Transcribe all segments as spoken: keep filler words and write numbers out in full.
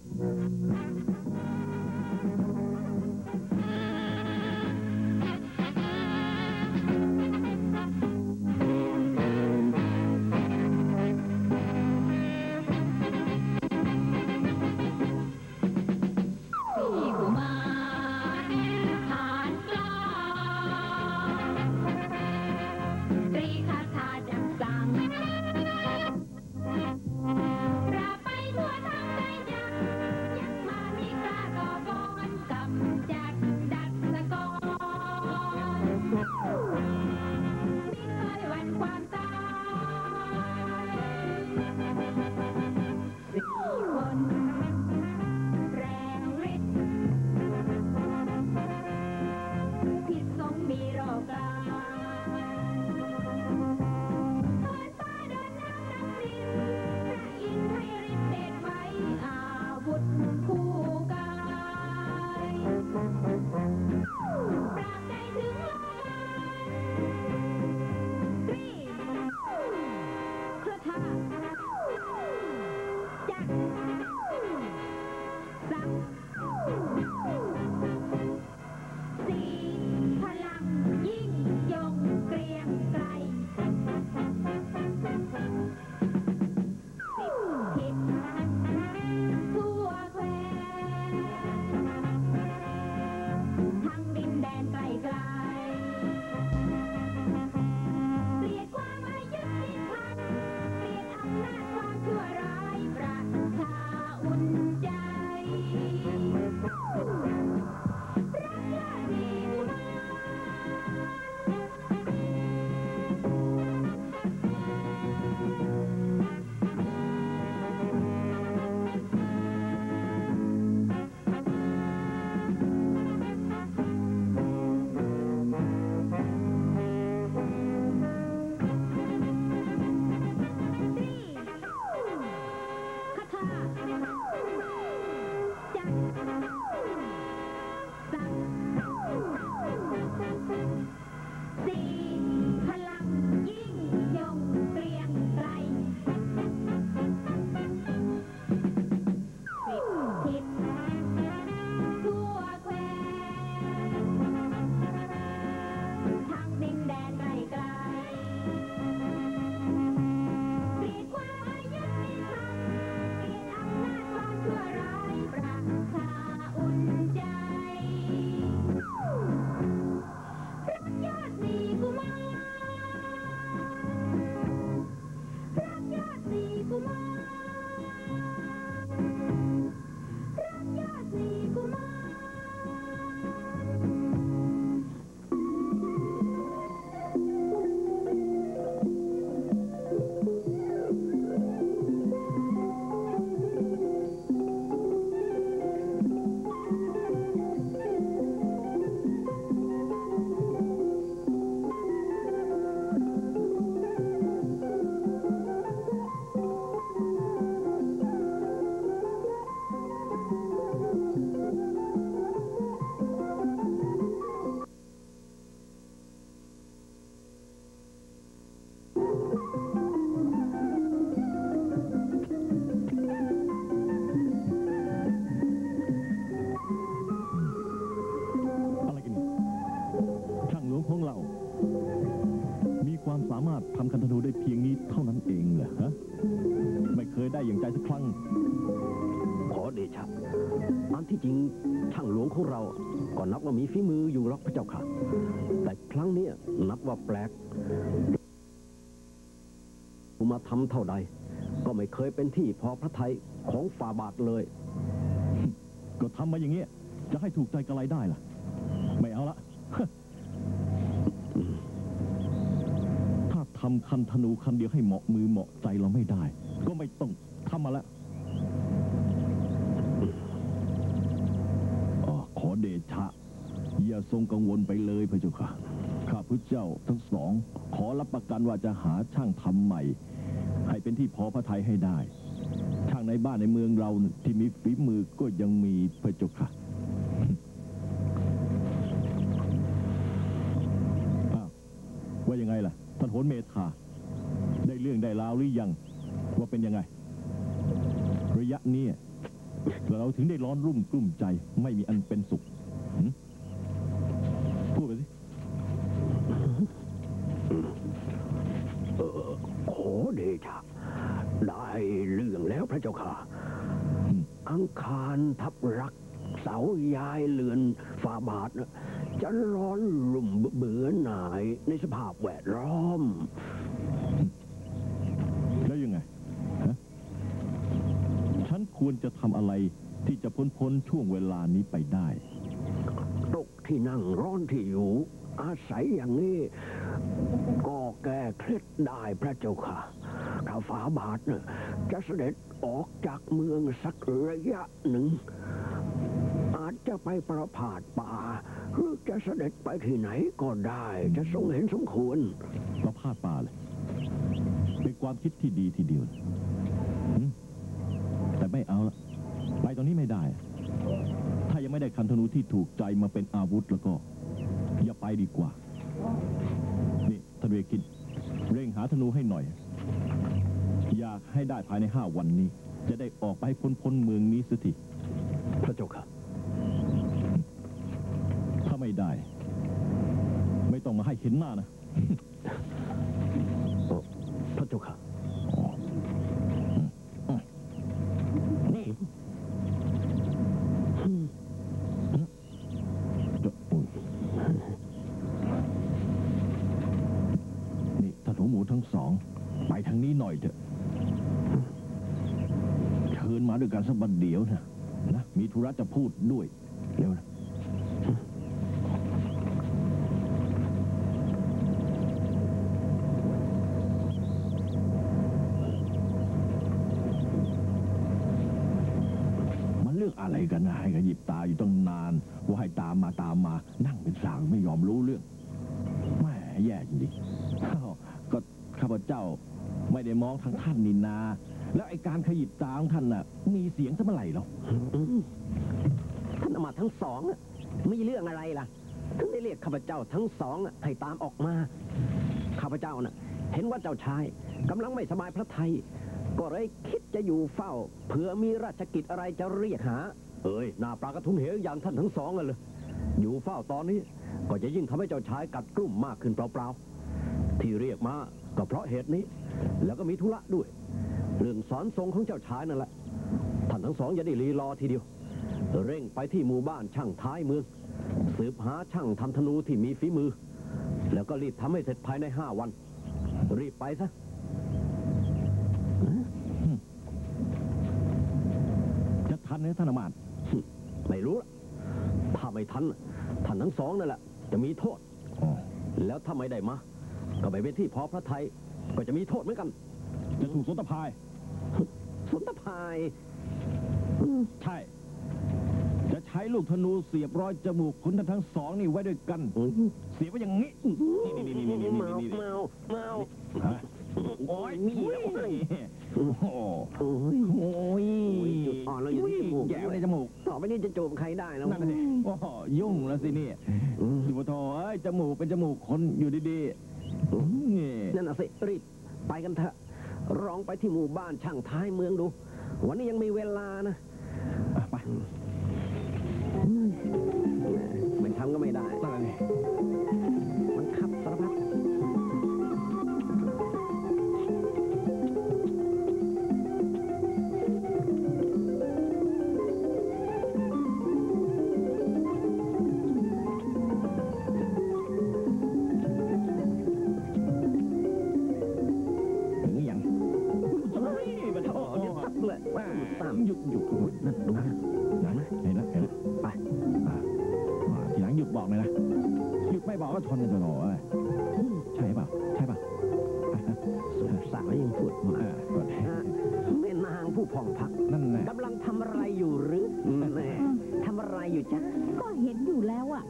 มาทำเท่าใดก็ไม่เคยเป็นที่พอพระทัยของฝ่าบาทเลยก็ทำมาอย่างเงี้ยจะให้ถูกใจกระไรได้ล่ะไม่เอาละถ้าทำคันธนูคันเดียวให้เหมาะมือเหมาะใจเราไม่ได้ก็ไม่ต้องทำมาละขอเดชะอย่าทรงกังวลไปเลยพระเจ้าค่ะข้าพเจ้าทั้งสองขอรับประกันว่าจะหาช่างทำใหม่ให้เป็นที่พอพระทัยให้ได้ช่างในบ้านในเมืองเราที่มีฝีมือก็ยังมีพระเจ้าค่ะว่ายังไงล่ะท่านโหนเมธาได้เรื่องได้ราวหรือยังว่าเป็นยังไงระยะนี้เราถึงได้ร้อนรุ่มกลุ้มใจไม่มีอันเป็นสุขพูดไปสิเออขอเดชะได้เรื่องแล้วพระเจ้าค่ะอังคารทับรักเสาย้ายเรือนฝ่าบาทนะจะร้อนรุ่มเบื่อหน่ายในสภาพแวดล้อมแล้วยังไงฮะฉันควรจะทำอะไรที่จะพ้นพ้นช่วงเวลานี้ไปได้ตกที่นั่งร้อนที่อยู่อาศัยอย่างนี้ก็แก้เคล็ดได้พระเจ้าค่ะถ้าฝาบาทเนี่ยจะเสด็จออกจากเมืองสักระยะหนึ่งอาจจะไปประพาสป่าหรือจะเสด็จไปที่ไหนก็ได้จะทรงเห็นสมควรประพาสป่าเลยเป็นความคิดที่ดีทีเดียวแต่ไม่เอาละไปตอนนี้ไม่ได้ถ้ายังไม่ได้คันธนูที่ถูกใจมาเป็นอาวุธแล้วก็อย่าไปดีกว่านี่ท่านเวคินเร่งหาธนูให้หน่อยอยากให้ได้ภายในห้าวันนี้จะได้ออกไปพ้นพ้นเมืองนี้สักทีพระเจ้าค่ะถ้าไม่ได้ไม่ต้องมาให้เห็นหน้านะพระเจ้าค่ะนี่นี่ท่านหมูทั้งสองไปทางนี้หน่อยเถอะเชิญมาด้วยกันสักบัดเดียวนะนะมีธุระจะพูดด้วยเร็วนะมันเรื่องอะไรกันนะให้กันหยิบตาอยู่ตั้งนานว่าให้ตามมาตามมานั่งเป็นสางไม่ยอมรู้เรื่องแม่แย่จริงๆก็ข้าพเจ้าไม่ได้มองทางท่านนินนาแล้วไอ้การขยิบตาของท่านน่ะมีเสียงสักเมื่อไหร่หรอท่านอมาตย์ทั้งสองมีเรื่องอะไรล่ะถึงได้เรียกข้าพเจ้าทั้งสองให้ตามออกมาข้าพเจ้าน่ะเห็นว่าเจ้าชายกำลังไม่สบายพระทัยก็เลยคิดจะอยู่เฝ้าเผื่อมีราชกิจอะไรจะเรียกหาเอ้ยหน้าปลากระทุ้งเหวอย่างท่านทั้งสองเลยอยู่เฝ้าตอนนี้ก็จะยิ่งทำให้เจ้าชายกัดกลุ่มมากขึ้นเปล่าๆที่เรียกมาก็เพราะเหตุนี้แล้วก็มีธุระด้วยเรื่องสอนทรงของเจ้าชายนั่นแหละท่านทั้งสองอย่าได้รีรอทีเดียวเร่งไปที่หมู่บ้านช่างท้ายเมืองสืบหาช่างทำธนูที่มีฝีมือแล้วก็รีบทำให้เสร็จภายในห้าวันรีบไปซะจะทันไหมท่านอมาตย์ไม่รู้ละถ้าไม่ทันท่านทั้งสองนั่นแหละจะมีโทษแล้วถ้าไม่ได้มาก็ไปเป็นที่พอพระทัยก็จะมีโทษเหมือนกันจะถูกสนตภายสนตภายใช่จะใช้ลูกธนูเสียบรอยจมูกคุณทั้งสองนี่ไว้ด้วยกันเสียบไว้อย่างนี้นี่นี่นี่นี่นี่เมาเมาเมาโอ้ยนี่โอ้โหโอ้ยอ่อนแล้วอยู่ที่จมูกแย่ในจมูกต่อไปนี้จะจูบใครได้แล้วนั่นสิโอ้ยุ่งแล้วสินี่สิบโทเอ้ยจมูกเป็นจมูกคนอยู่ดีๆนี่นั่นน่ะสิรีบไปกันเถอะร้องไปที่หมู่บ้านช่างท้ายเมืองดูวันนี้ยังมีเวลานะไปไม่ทำก็ไม่ได้มันขับสารพัดหยุดหยุดนั่นดูนะนะเห็นแล้วเห็นแล้วไปทีหลังหยุดบอกเลยนะหยุดไม่บอกก็ชนกันตลอดเลยใช่ป่ะใช่ป่ะสุดสาวยังพูดมาแม่นางผู้ผ่องพักนั่นแหละกำลังทำอะไรอยู่หรือแม่ทำอะไรอยู่จ๊ะก็เห็นอยู่แล้วอ่ะ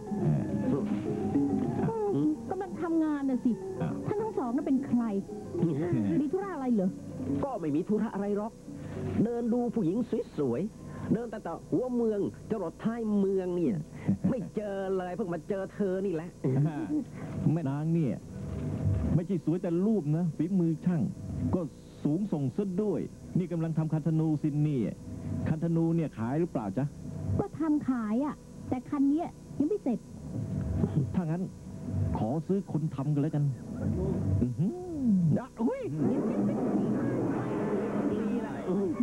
กำลังทำงานน่ะสิท่านทั้งสองนั่นเป็นใครมีธุระอะไรเหรอก็ไม่มีธุระอะไรหรอกเดินดูผู้หญิงสวยๆเดินแต่ต่อหัวเมืองจรดท้ายเมืองเนี่ยไม่เจอเลยเพิ่งมาเจอเธอนี่แหละแม่นางเนี่ยไม่ใช่สวยแต่รูปนะฝีมือช่างก็สสูงส่งซะด้วย นี่กำลังทำคันธนูสินนี่คันธนูเนี่ยขายหรือเปล่าจ๊ะก็ทำขายอ่ะ แต่คันเนี้ยยังไม่เสร็จถ้างั้น ขอซื้อคนทำกันแล้วกันอื้อหือนะอุ้ยดีละอุ้ย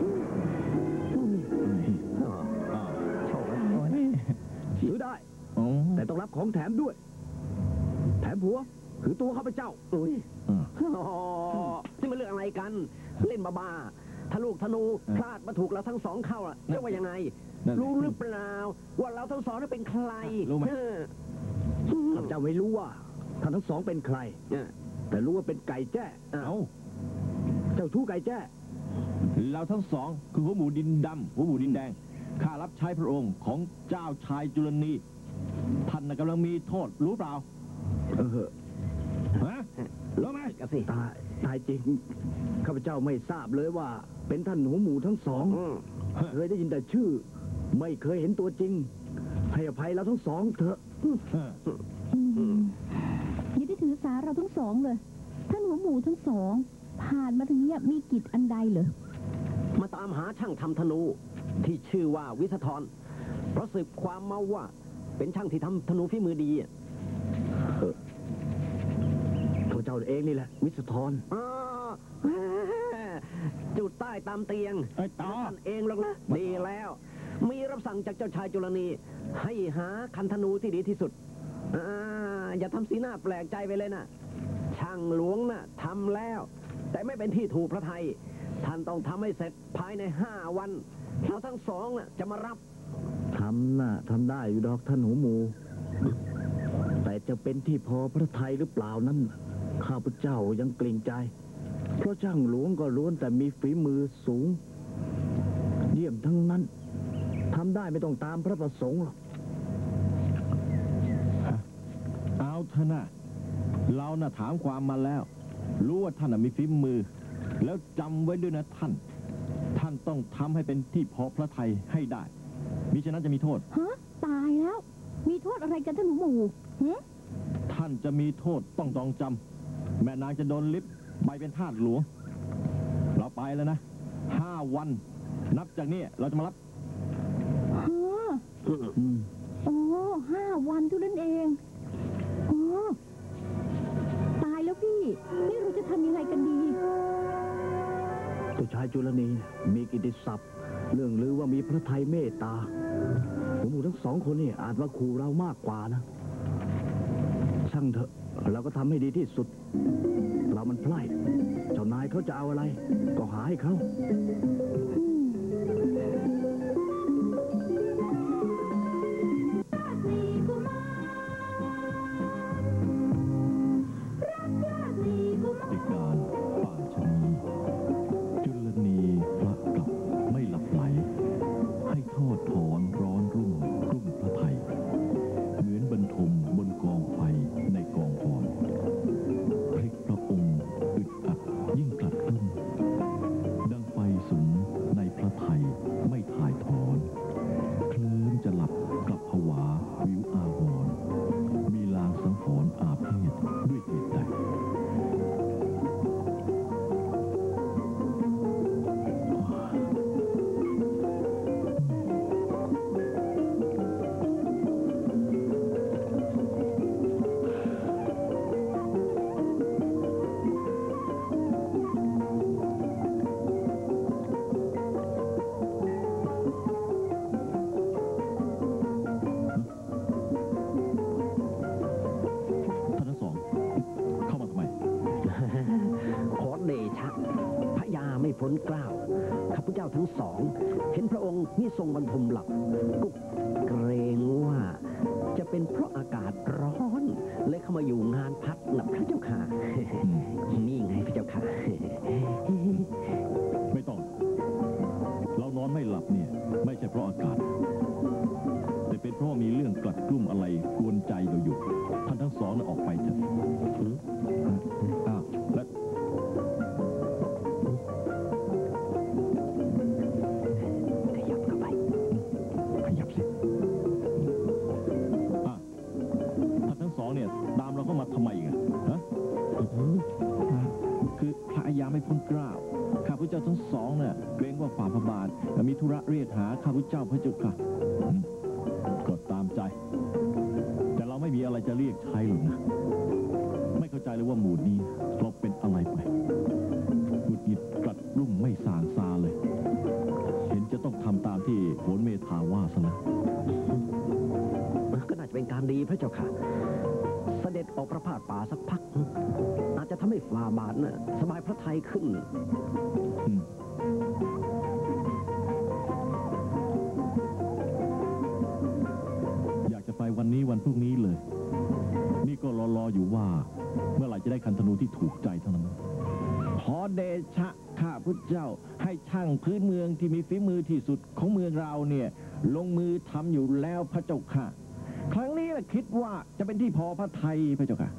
อ้าวโชคแล้วโอ้ยซื้อได้อ๋อแต่ต้องรับของแถมด้วย แถมผัวคือตัวข้าพเจ้าอุ้ยอ่าอ๋อนี่มันเรื่องอะไรกัน เล่นบ้าๆถ้าลูกธนูพลาดมาถูกเราทั้งสองเข้าอ่ะจะว่ายังไงนั่นรู้หรือเปล่า ว่าเราทั้งสองนั้นเป็นใครรู้ไหมเออข้าพเจ้าไม่รู้ว่าท่านทั้งสองเป็นใครเนี่ยแต่รู้ว่าเป็นไก่แจ้อ้าวเอาเจ้าชู้ไก่แจ้เราทั้งสองคือหัวหมูดินดำหัวหมูดินแดงข้ารับใช้พระองค์ของเจ้าชายจุลนีท่านน่ะกำลังมีโทษรู้เปล่าเออฮะรู้ไหมกะสิตายตายจริง ข้าพเจ้าไม่ทราบเลยว่า เป็นท่านหัวหมูทั้งสองอืมเคยได้ยินแต่ชื่อ ไม่เคยเห็นตัวจริง ให้อภัยเราทั้งสองเถอะเอออืมอย่าได้ถือสาเราทั้งสองเลย ท่านหัวหมูทั้งสอง ผ่านมาถึงเนี้ยมีกิจอันใดเหรอมาตามหาช่างทำธนู ที่ชื่อว่าวิสธรเพราะสืบความมาว่า เป็นช่างที่ทำธนูฝีมือดีอะข้าพเจ้าเองนี่แหละ วิสธรอ๋อจุดใต้ตามเตียงไอ้ต่อท่านเองหรอกนะดีแล้ว มีรับสั่งจากเจ้าชายจุลนีให้หาคันธนูที่ดีที่สุดอ่าอย่าทำสีหน้าแปลกใจไปเลยนะช่างหลวงน่ะทำแล้ว แต่ไม่เป็นที่ถูกพระไทย ท่านต้องทำให้เสร็จภายในห้าวันเราทั้งสองน่ะจะมารับทำน่ะทำได้อยู่ดอกท่านหัวหมู แต่จะเป็นที่พอพระทัยหรือเปล่านั้น ข้าพเจ้ายังเกรงใจ เพราะช่างหลวงก็ล้วนแต่มีฝีมือสูง เยี่ยมทั้งนั้นทำได้ไม่ต้องตามพระประสงค์หรอกเอาเถอะนะเราน่ะถามความมาแล้ว รู้ว่าท่านน่ะมีฝีมือ แล้วจำไว้ด้วยนะท่าน ท่านต้องทำให้เป็นที่พอพระทัยให้ได้มิฉะนั้นจะมีโทษฮะ ตายแล้ว มีโทษอะไรกันท่านหัวหมูหึท่านจะมีโทษต้องตรองจำแม่นางจะโดนลิฟต์ไปเป็นทาสหลวง เราไปแล้วนะห้าวัน นับจากนี้เราจะมารับฮะอืมโอ้ห้าวันเท่านั้นเองโอ้ตายแล้วพี่ นี่เราจะทำยังไงกันดีเจ้าชายจุลนีมีกิตติศัพท์ เรื่องลือว่ามีพระทัยเมตตาหัวหมูทั้งสองคนนี่อาจว่าขู่เรามากกว่านะ ช่างเถอะ เราก็ทำให้ดีที่สุด เรามันไพร่เจ้านายเขาจะเอาอะไร ก็หาให้เขาติการป่านชะนีจุลนีพระกลับไม่หลับไหล ให้โทษถอนร้อนรุ่มกลุ่มพระไทย เหมือนบรรทมบนกองไฟในกองฟอนพลิกพระองค์อึดอัดยิ่งกลัดกลุ้มดังไฟสุมในพระไทยไม่ถ่ายถอนเคลิ้มจะหลับกลับผวาวิวอาวรณ์มีลางสังหรณ์อาเพศด้วยเหตุใด ท่านทั้งสอง เข้ามาทำไมขอเดชะพระยาไม่พ้นเกล้าข้าพเจ้าทั้งสอง เห็นพระองค์มิทรงบรรทมหลับก็เกรงว่า จะเป็นเพราะอากาศร้อนเลยเข้ามาอยู่งานพัดนะพระเจ้าค่ะ นี่ไงพระเจ้าค่ะไม่ต้อง เรานอนไม่หลับเนี่ย ไม่ใช่เพราะอากาศ แต่เป็นเพราะมีเรื่องกลัดกลุ้มอะไรกวนใจเราอยู่ ท่านทั้งสองน่ะออกไปเถอะอืมอ้าวและขยับเข้าไปขยับสิอ่ะท่านทั้งสองเนี่ย ตามเราเข้ามาทำไมอีกันฮะคือพระยาไม่พ้นเกล้างสองเนี่ยเกรงว่าฝ่าพระบาทมีธุระเรียกหาข้าพเจ้าพระเจ้าค่ะอืมก็ตามใจ แต่เราไม่มีอะไรจะเรียกใช้หรอกนะไม่เข้าใจเลยว่าหมู่นี้เราเป็นอะไรไปหงุดหงิดกลัดรุ่มไม่สางซาเลย เห็นจะต้องทำตามที่โหนเมธาว่าซะแล้วก็น่าจะเป็นการดีพระเจ้าค่ะ เสด็จออกประพาสป่าสักพัก อาจจะทำให้ฝ่าบาทน่ะสบายพระทัยขึ้นอืมอยากจะไปวันนี้วันพรุ่งนี้เลย นี่ก็รอๆอยู่ว่า เมื่อไหร่จะได้คันธนูที่ถูกใจเท่านั้นขอเดชะข้าพุทธเจ้าให้ช่างพื้นเมืองที่มีฝีมือที่สุดของเมืองเราเนี่ยลงมือทำอยู่แล้วพระเจ้าค่ะ ครั้งนี้นะคิดว่าจะเป็นที่พอพระทัยพระเจ้าค่ะ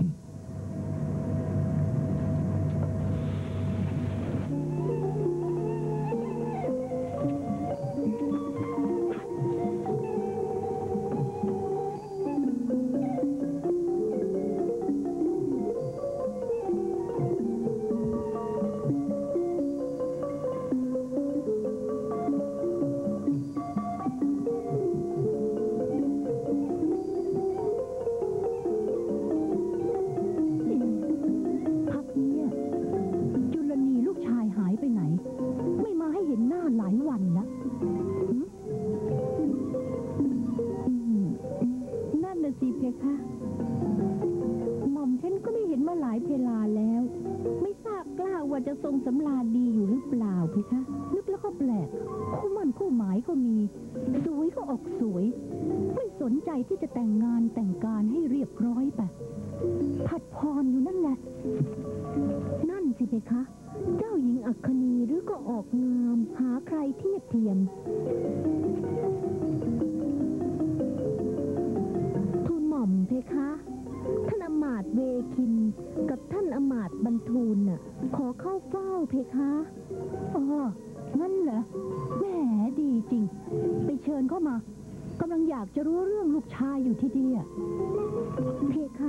พักเนี้ยจุลนีลูกชายหายไปไหน ไม่มาให้เห็นหน้าหลายวันนะหืมอืมนั่นน่ะสิเพคะหม่อมฉันก็ไม่เห็นมาหลายเพลาแล้ว ไม่ทราบกล้าว่าจะทรงสำราญดีอยู่หรือเปล่าเพคะนึกแล้วก็แปลกคู่หมั่นคู่หมายก็มีสวยก็ออกสวย ไม่สนใจที่จะแต่งงานแต่งการให้เรียบร้อยไปผัดพรอยู่นั่นแหละ นั่นสิเพคะ เจ้าหญิงอัคนีหรือก็ออกงาม หาใครเทียบเทียม ทูลหม่อมเพคะ ท่านอมาตย์เวคินกับท่านอมาตย์บรรทูลน่ะ ขอเข้าเฝ้าเพคะอ๋องั้นเหรอแหมดีจริง ไปเชิญเข้ามากำลังอยากจะรู้เรื่องลูกชายอยู่ที่เดียเพคะ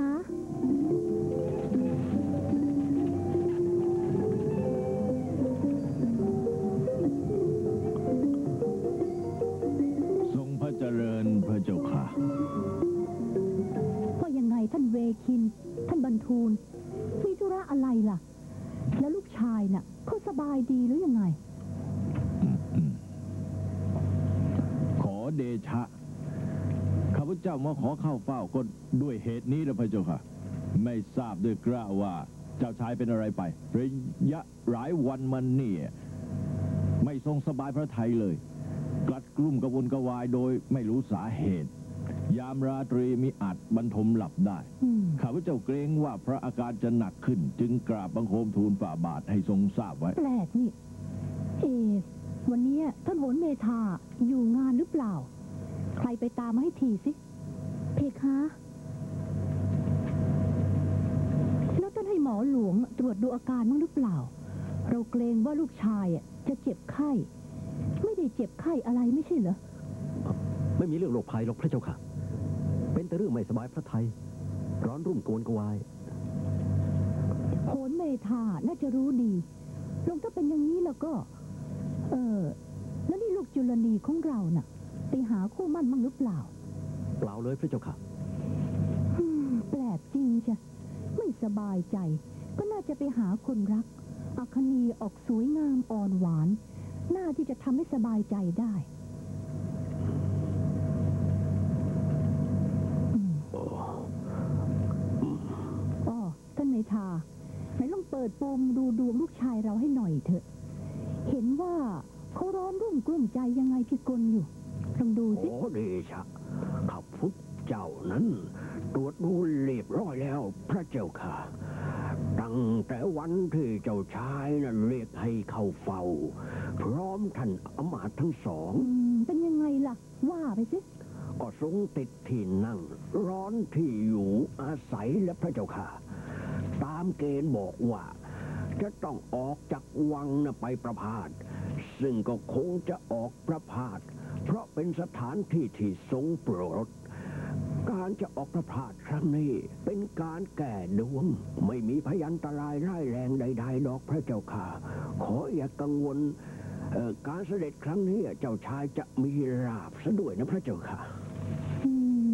ทรงพระเจริญพระเจ้าค่ะว่ายังไงท่านเวคิน ท่านบรรทูล มีธุระอะไรล่ะ แล้วลูกชายน่ะเขาสบายดีหรือยังไงขอเดชะข้าพเจ้ามาขอเข้าเฝ้าก็ด้วยเหตุนี้นะพระเจ้าค่ะ ไม่ทราบด้วยกล้าว่าเจ้าชายเป็นอะไรไประยะหลายวันมันเนี่ยไม่ทรงสบายพระทัยเลยกลัดกลุ้มกระวนกระวายโดยไม่รู้สาเหตุ ยามราตรีมิอาจบรรทมหลับได้อืมข้าพเจ้าเกรงว่าพระอาการจะหนักขึ้น จึงกราบบังคมทูลฝ่าบาทให้ทรงทราบไว้แปลกนี่ เอวันนี้ท่านโหนเมธาอยู่งานหรือเปล่า ใครไปตามมาให้ทีสิ เพคะ แล้วท่านให้หมอหลวงตรวจดูอาการมั้งหรือเปล่า เราเกรงว่าลูกชายอ่ะจะเจ็บไข้ ไม่ได้เจ็บไข้อะไรไม่ใช่เหรอไม่มีเรื่องโรคภัยหรอกพระเจ้าค่ะ เป็นแต่เรื่องไม่สบายพระทัยร้อนรุ่มโกวนกวายโหนเมธาน่าจะรู้ดี ลงถ้าเป็นอย่างนี้แล้วก็ เออ แล้วนี่ลูกจุลนีของเราน่ะ ไปหาคู่มั่นมั่งหรือเปล่าเปล่าเลยพระเจ้าค่ะอืมแปลกจริงจ้ะ ไม่สบายใจ ก็น่าจะไปหาคนรัก อัคนีออกสวยงามอ่อนหวาน น่าที่จะทำให้สบายใจได้อืมอ๋อท่านเมธาไหนลองเปิดโปมดูดวงลูกชายเราให้หน่อยเถอะ เห็นว่าเขาร้อนรุ่มกลุ้มใจยังไงพี่กลอยู่ ลองดูสิโอ้เดชะข้าพุทธเจ้านั้น ตรวจดูเรียบร้อยแล้วพระเจ้าค่ะ ตั้งแต่วันที่เจ้าชายนั้นเรียกให้เข้าเฝ้า พร้อมท่านอมาตย์ทั้งสองอืมเป็นยังไงล่ะ ว่าไปสิก็ทรงติดที่นั่ง ร้อนที่อยู่อาศัยและพระเจ้าค่ะ ตามเกณฑ์บอกว่า จะต้องออกจากวังนะไปประพาสซึ่งก็คงจะออกประพาสเพราะเป็นสถานที่ที่ทรงโปรดการจะออกประพาสครั้งนี้เป็นการแก่ดวงไม่มีพยันตรายร้ายแรงใดๆดอกพระเจ้าค่ะขออย่ากังวลเอ่อการเสด็จครั้งนี้เจ้าชายจะมีลาภซะด้วยนะพระเจ้าค่ะอืม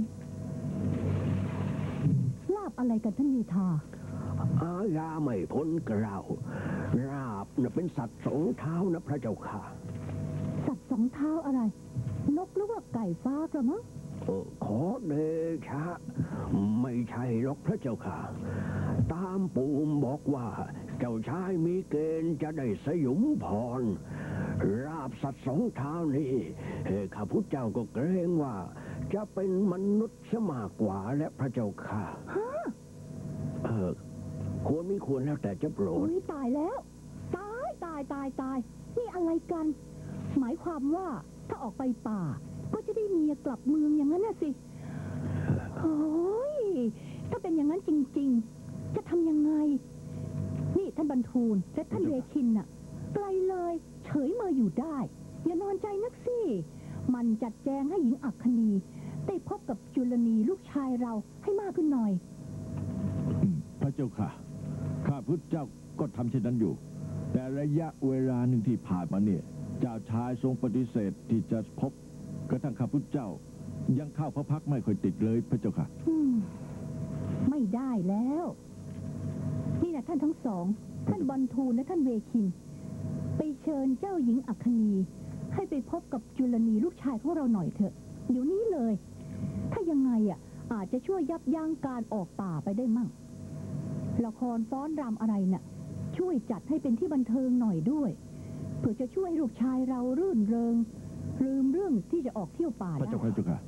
ลาบอะไรกันท่านเมธาอาญาไม่พ้นกล่าวราบน่ะเป็นสัตว์สองเท้านะพระเจ้าค่ะสัตว์สองเท้าอะไร นกหรือว่าไก่ฟ้ากระมั้งเออขอเดชะไม่ใช่หรอกพระเจ้าค่ะ ตามปูมบอกว่า เจ้าชายมีเกณฑ์จะได้สยุมพร ราบสัตว์สองเท้านี่เอ่อข้าพุทธเจ้าก็เกรงว่า จะเป็นมนุษย์ซะมากกว่าและพระเจ้าค่ะเออควรไม่ควรแล้วแต่จะโปรดโอ้ยตายแล้ว ตายตายตายตายนี่อะไรกัน หมายความว่าถ้าออกไปป่า ก็จะได้เมียกลับเมืองอย่างนั้นน่ะสิโอ้ยถ้าเป็นอย่างนั้นจริง ๆ จะทำยังไง นี่ท่านบรรทูลและท่านเวคินน่ะไกลเลยเฉยเมยอยู่ได้ อย่านอนใจนักสิมันจัดแจงให้หญิงอัคคณีได้พบกับจุลนีลูกชายเราให้มากขึ้นหน่อยอืมพระเจ้าค่ะ ข้าพุทธเจ้าก็ทำเช่นนั้นอยู่ แต่ระยะเวลาหนึ่งที่ผ่านมาเนี่ยเจ้าชายทรงปฏิเสธที่จะพบกระทั่งข้าพุทธเจ้า ยังเข้าพระพักตร์ไม่ค่อยติดเลยพระเจ้าค่ะอืมไม่ได้แล้ว นี่นะท่านทั้งสอง ท่านบรรทูลและท่านเวคิน ไปเชิญเจ้าหญิงอัคคณี ให้ไปพบกับจุลนีลูกชายของเราหน่อยเถอะเดี๋ยวนี้เลย ถ้ายังไงอ่ะ อาจจะช่วยยับยั้งการออกป่าไปได้มั่ง ละครฟ้อนรำอะไรน่ะ ช่วยจัดให้เป็นที่บันเทิงหน่อยด้วยเพื่อจะช่วยให้ลูกชายเรารื่นเริง ลืมเรื่องที่จะออกเที่ยวป่าพระได้เจ้าค่ะพระเจ้าค่ะ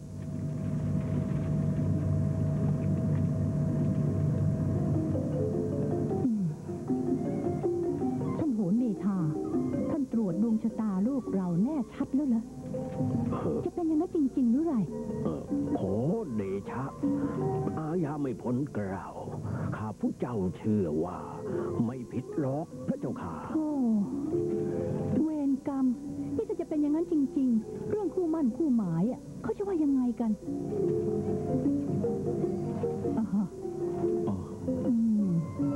ท่านโหนเมธา ท่านตรวจดวงชะตาลูกเราแน่ชัดแล้วเหรอ จะเป็นอย่างนั้นจริง ๆ หรือไรเออขอเดชะ อาญาไม่พ้นกล่าว ข้าพุทธเจ้าเชื่อว่า ไม่ผิดหรอกพระเจ้าค่ะโอ้เวรกรรม นี่ถ้าจะเป็นอย่างนั้นจริง ๆ เรื่องคู่มั่นคู่หมายอ่ะเขาจะว่ายังไงกันอ่าฮะอ๋ออืม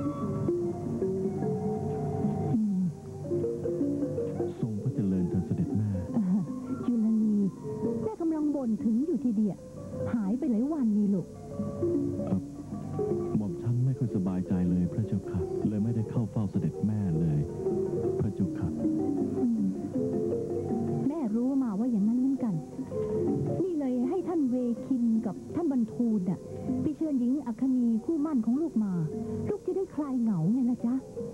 อืมทรงพระเจริญเถิดเสด็จแม่อ่าจุลนีแม่กำลังบ่นถึงอยู่ทีเดียวหายไปหลายวันนี่ลูกเอ่อหม่อมฉันไม่ค่อยสบายใจเลยพระเจ้าค่ะ เลยไม่ได้เข้าเฝ้าเสด็จแม่เลย พระเจ้าค่ะอืมแม่รู้มาว่าอย่างนั้นเหมือนกัน นี่เลยให้ท่านเวคินกับท่านบรรทูลน่ะไปเชิญหญิงอัคคณีคู่มั่นของลูกมา ลูกจะได้คลายเหงาไงนะจ๊ะ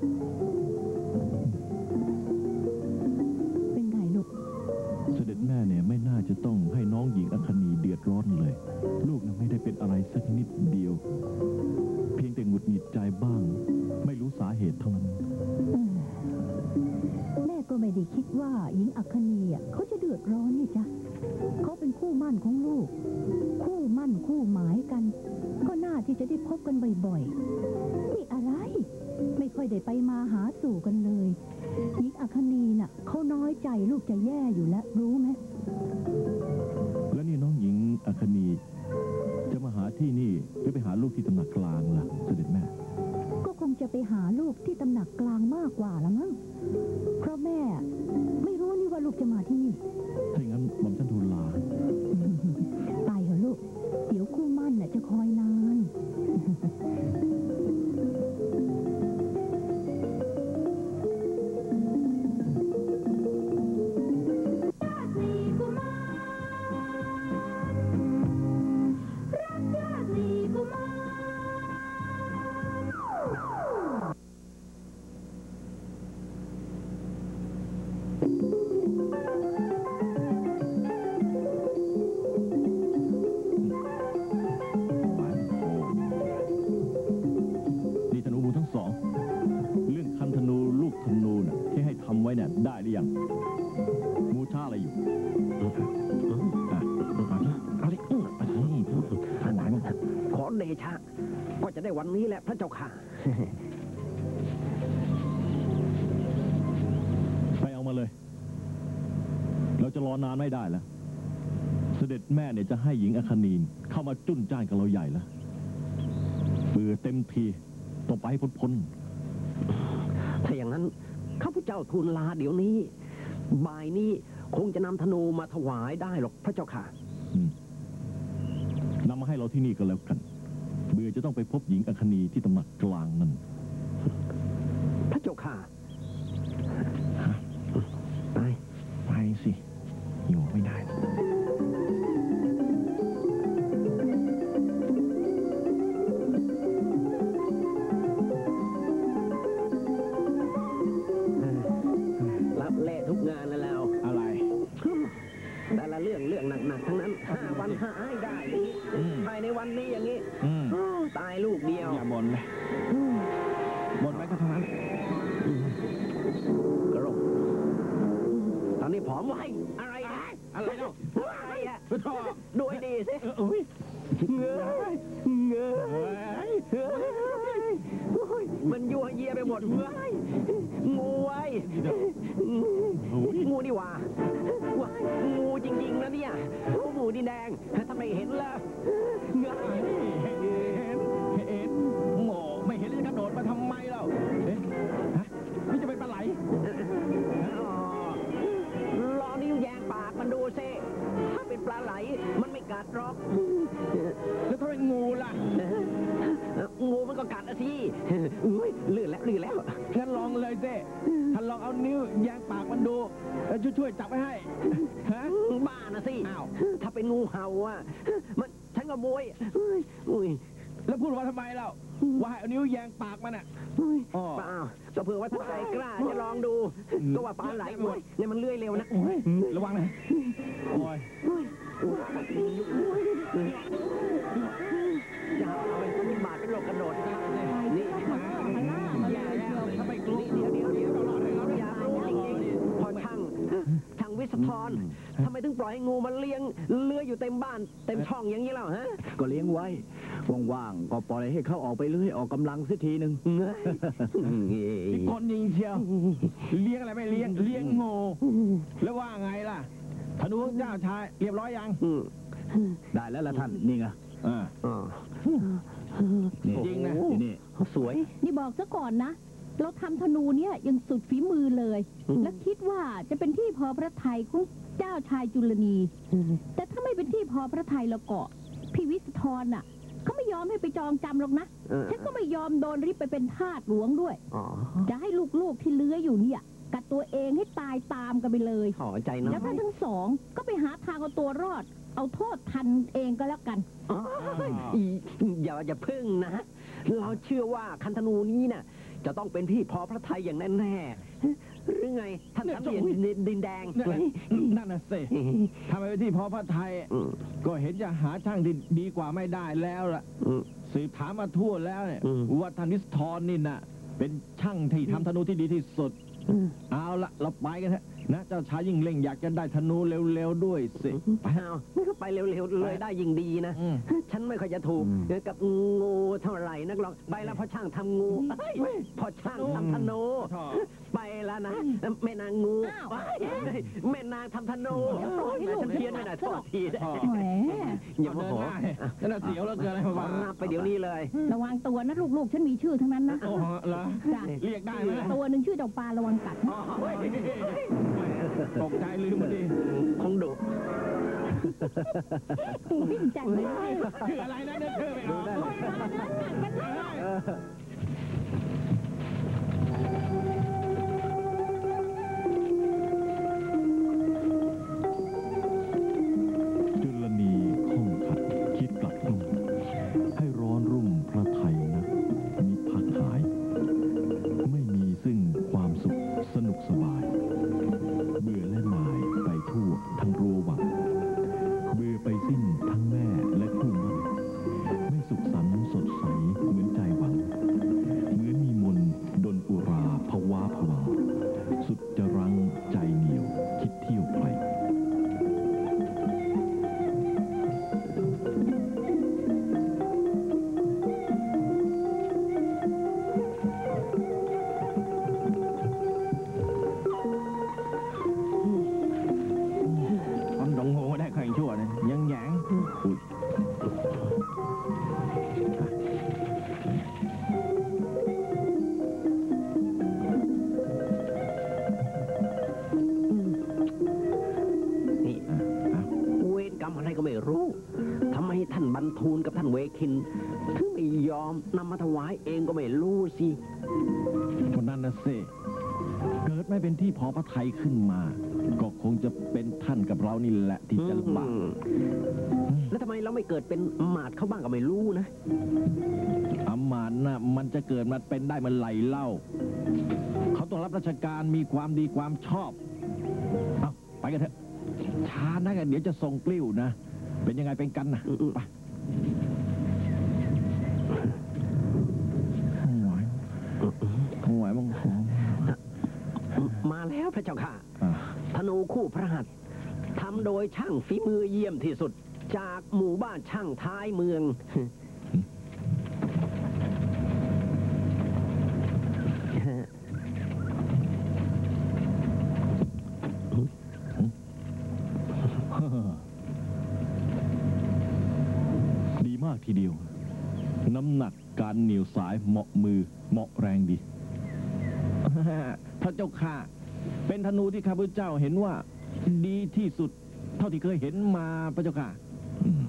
เป็นไงลูกเสด็จแม่เนี่ยไม่น่าจะต้องให้น้องหญิงอัคคณีเดือดร้อนเลย ลูกนะไม่ได้เป็นอะไรสักนิดเดียว เพียงแต่หงุดหงิดใจบ้าง ไม่รู้สาเหตุเท่านั้นเออแม่ก็ไม่ได้คิดว่าหญิงอัคคณีอ่ะเขาจะเดือดร้อนนี่จ้ะเขาเป็นคู่มั่นของลูก คู่มั่นคู่หมายกัน ก็น่าที่จะได้พบกันบ่อยๆนี่อะไร ไม่ค่อยได้ไปมาหาสู่กันเลยหญิงอัคคณีน่ะเขาน้อยใจลูกจะแย่อยู่แล้วรู้ไหมแล้วนี่น้องหญิงอัคคณีจะมาหาที่นี่หรือไปหาลูกที่ตำหนักกลางล่ะเสด็จแม่ก็คงจะไปหาลูกที่ตำหนักกลางมากกว่าละมั้งเพราะแม่ไม่รู้นี่ว่าลูกจะมาที่นี่ถ้าอย่างนั้นหม่อมฉันทูลลาไปเถอะลูก เดี๋ยวคู่มั่นน่ะจะคอยนานนี่ธนูหมูทั้งสอง เรื่องคันธนูลูกธนูน่ะที่ให้ทำไว้เนี่ยได้หรือยังมูท่าอะไรอยู่อ่ะเอาดิอื้อไปนี่ขนาดนั้นขอเดชะ ก็จะได้วันนี้แหละพระเจ้าค่ะไปเอามาเลย เราจะรอนานไม่ได้แล้ว สด็จแม่เนี่ยจะให้หญิงอัคนีนเข้ามาจุ้นจ้านกับเราใหญ่แล้วเบื่อเต็มทีต้องไปให้พ้นถ้าอย่างนั้นข้าพเจ้าทูลลาเดี๋ยวนี้บ่ายนี้คงจะนำธนูมาถวายได้หรอกพระเจ้าค่ะๆอืมนำมาให้เราที่นี่ก็แล้วกัน เบื่อจะต้องไปพบหญิงอัคนีที่ตำหนักกลางนั่นพระเจ้าค่ะไปไปสิอยู่ไม่ได้รับเละทุกงานแล้วแล้วอะไรแต่ละเรื่องเรื่องหนักๆทั้งนั้นห้าวันห้าให้ได้อย่างนี้อืมภายในวันนี้อย่างนี้อืมโอ้ตายลูกเดียวอย่าบ่นเลยบ่นไปก็เท่านั้นกระโรกตอนนี้ผอมไว้อะไรนะอะไรเนาะอะไรอ่ะพุทโธดูให้ดีสิเอออุ้ยเงยเงยเฮ้ยเฮ้ยโอ้ยมันยั่วเยียไปหมดเว้ยงูไว้งูนี่หว่าว้ายงูจริงๆนะเนี่ยโอ้หมูดีแดงทำไมเห็นล่ะเงยเห็นเห็นโง่ไม่เห็นจะกระโดดมาทำไมเล่าเอ๊ะฮะนี่จะเป็นปลาไหลอ๋อรอนิ้วแยงปากมันดูซิถ้าเป็นปลาไหลมันไม่กัดหรอกแล้วถ้าเป็นงูล่ะงูมันก็กัดอะสิอุ้ยลื่นแล้วลื่นแล้วงั้นลองเลยเจ้ท่านลองเอานิ้วแยงปากมันดูแล้วช่วยๆจับไว้ให้ฮะบ้านะสิอ้าวถ้าเป็นงูเห่าอ่ะมันฉันก็โมยอุ้ยอุ้ยแล้วพูดว่าทำไมเล่าว่าให้เอานิ้วแยงปากมันอ่ะอุ้ยอ๋อเปล่าก็เผื่อว่าถ้าใจกล้าจะลองดูอืมก็ว่าปลาไหลเว้ยเนี่ยมันเลื่อยเร็วนะโอ้ยระวังนะโอ้ยอุ้ยอุ้ยจะเอาไปสักบาทเป็นโลกกระโดดนี่นี่อย่าอย่าถ้าไปกลัวเดี๋ยวเดี๋ยวเดี๋ยวอย่ารู้จริงๆพอช่างช่างวิศธรทำไมถึงปล่อยให้งูมันเลี้ยงเลื้อยอยู่เต็มบ้านเต็มช่องอย่างนี้แล้วฮะก็เลี้ยงไว้ ว่างๆ ก็ปล่อยให้เขาออกไปเรื่อยออกกำลังสักทีหนึ่งพี่คนยิงเชียวเลี้ยงอะไรไม่เลี้ยงเลี้ยงโง่แล้วว่าไงล่ะธนูเจ้าชายเรียบร้อยยังอืมได้แล้วล่ะท่าน นี่ไงอ่าอ๋อนี่จริงนะอยู่นี่สวยนี่บอกซะก่อนนะ เราทำธนูเนี่ยยังสุดฝีมือเลยอืมและคิดว่าจะเป็นที่พอพระทัยของเจ้าชายจุลนี แต่ถ้าไม่เป็นที่พอพระทัยแล้วก็พี่วิสธรน่ะเขาไม่ยอมให้ไปจองจำหรอกนะเออฉันก็ไม่ยอมโดนริบไปเป็นทาสหลวงด้วยอ๋อจะให้ลูกๆที่เลื้อยอยู่เนี่ย กัดตัวเองให้ตายตามกันไปเลยขอใจน้อแล้วท่าย นทั้งสองก็ไปหาทางเอาตัวรอด เอาโทษทันเองก็แล้วกันอ๋ออีอย่าอย่าพึ่งนะ เราเชื่อว่าคันธนูนี้น่ะ จะต้องเป็นที่พอพระทัยอย่างแน่ๆหรือไงท่านเนี่ยสามเหลี่ยมดินแดงนั่นนั่นน่ะสิทำไมที่พอพระไทยอืมก็เห็นจะหาช่างที่ดีกว่าไม่ได้แล้วล่ะอืมสืบถามมาทั่วแล้วเนี่ยอืมว่าธนิสทรนี่น่ะ เป็นช่างที่ทำธนูที่ดีที่สุดอืมเอาละเราไปกันเถอะนะเจ้าชายยิ่งเล่งอยากจะได้ธนูเร็วๆด้วยสิไปเอาไม่ก็ไปเร็วๆเลยได้ยิ่งดีนะอืมฉันไม่ค่อยจะถูกอืมกับงูเท่าไหร่นักหรอกไปแล้วพอช่างทำงูเฮ้ยพอช่างทำธนูท่อไปแล้วนะแม่นางงูอ้าวเฮ้ยแม่นางทำธนูเดี๋ยวต่อให้ลูกฉันเพี้ยนไปหน่อยโทษทีท่อแหมอย่าโมเดินโหหน้าเนี่ยนั่นนะเสียวแล้วเกินอะไรมาขอบ้างนับไปเดี๋ยวนี้เลยระวังตัวนะลูกๆ ฉันมีชื่อทั้งนั้นนะโอ้โหเหรอจ้ะเรียกได้ไหมตัวหนึ่งชื่อเจ้าปลาระวังกัดอ๋อเฮ้ยตกใจลืมมาดิคงดุวิ่งจังเลยคืออะไรนะเนี่ยเธอไม่เอา จุลนีข้องขัดคิดกลับรุ่งให้ร้อนรุ่มพระไทยนะมิพักหาย ไม่มีซึ่งความสุขสนุกสบาย เบื่อและนายไปทั่วทั้งรัวหวังเบื่อไปสิ้นทั้งแม่และคู่มั่นไม่สุขสันต์สดใสเหมือนใจหวัง เหมือนมีมนต์ดนปุราภาวะผวังสุดจะรั้งใจเหนียวคิดเที่ยวไกล ทำดงโง่ได้ใครชั่วเนี่ยยังถิ่นถึงไม่ยอมนำมาถวายเองก็ไม่รู้สิคนนั้นนะเซ่เกิดไม่เป็นที่พอพระทัยขึ้นมา ก็คงจะเป็นท่านกับเรานี่แหละที่จะลำบากอืมแล้วทำไมเราไม่เกิดเป็นอำมาตย์เขาบ้างก็ไม่รู้นะอำมาตย์น่ะมันจะเกิดมาเป็นได้เมื่อไหร่เล่า เขาต้องรับราชการมีความดีความชอบ เอาไปกันเถอะช้านะกันเดี๋ยวจะส่งกลิ้วนะ เป็นยังไงเป็นกันนะไปไหวไหวมั้งมาแล้วพระเจ้าค่ะอ่าธนูคู่พระหัตถ์ทำโดยช่างฝีมือเยี่ยมที่สุด จากหมู่บ้านช่างท้ายเมืองดีมากทีเดียว น้ำหนักการเหนี่ยวสายเหมาะมือเหมาะแรงดี พระเจ้าค่ะ เป็นธนูที่ข้าพเจ้าเห็นว่า ดีที่สุด เท่าที่เคยเห็นมาพระเจ้าค่ะอืม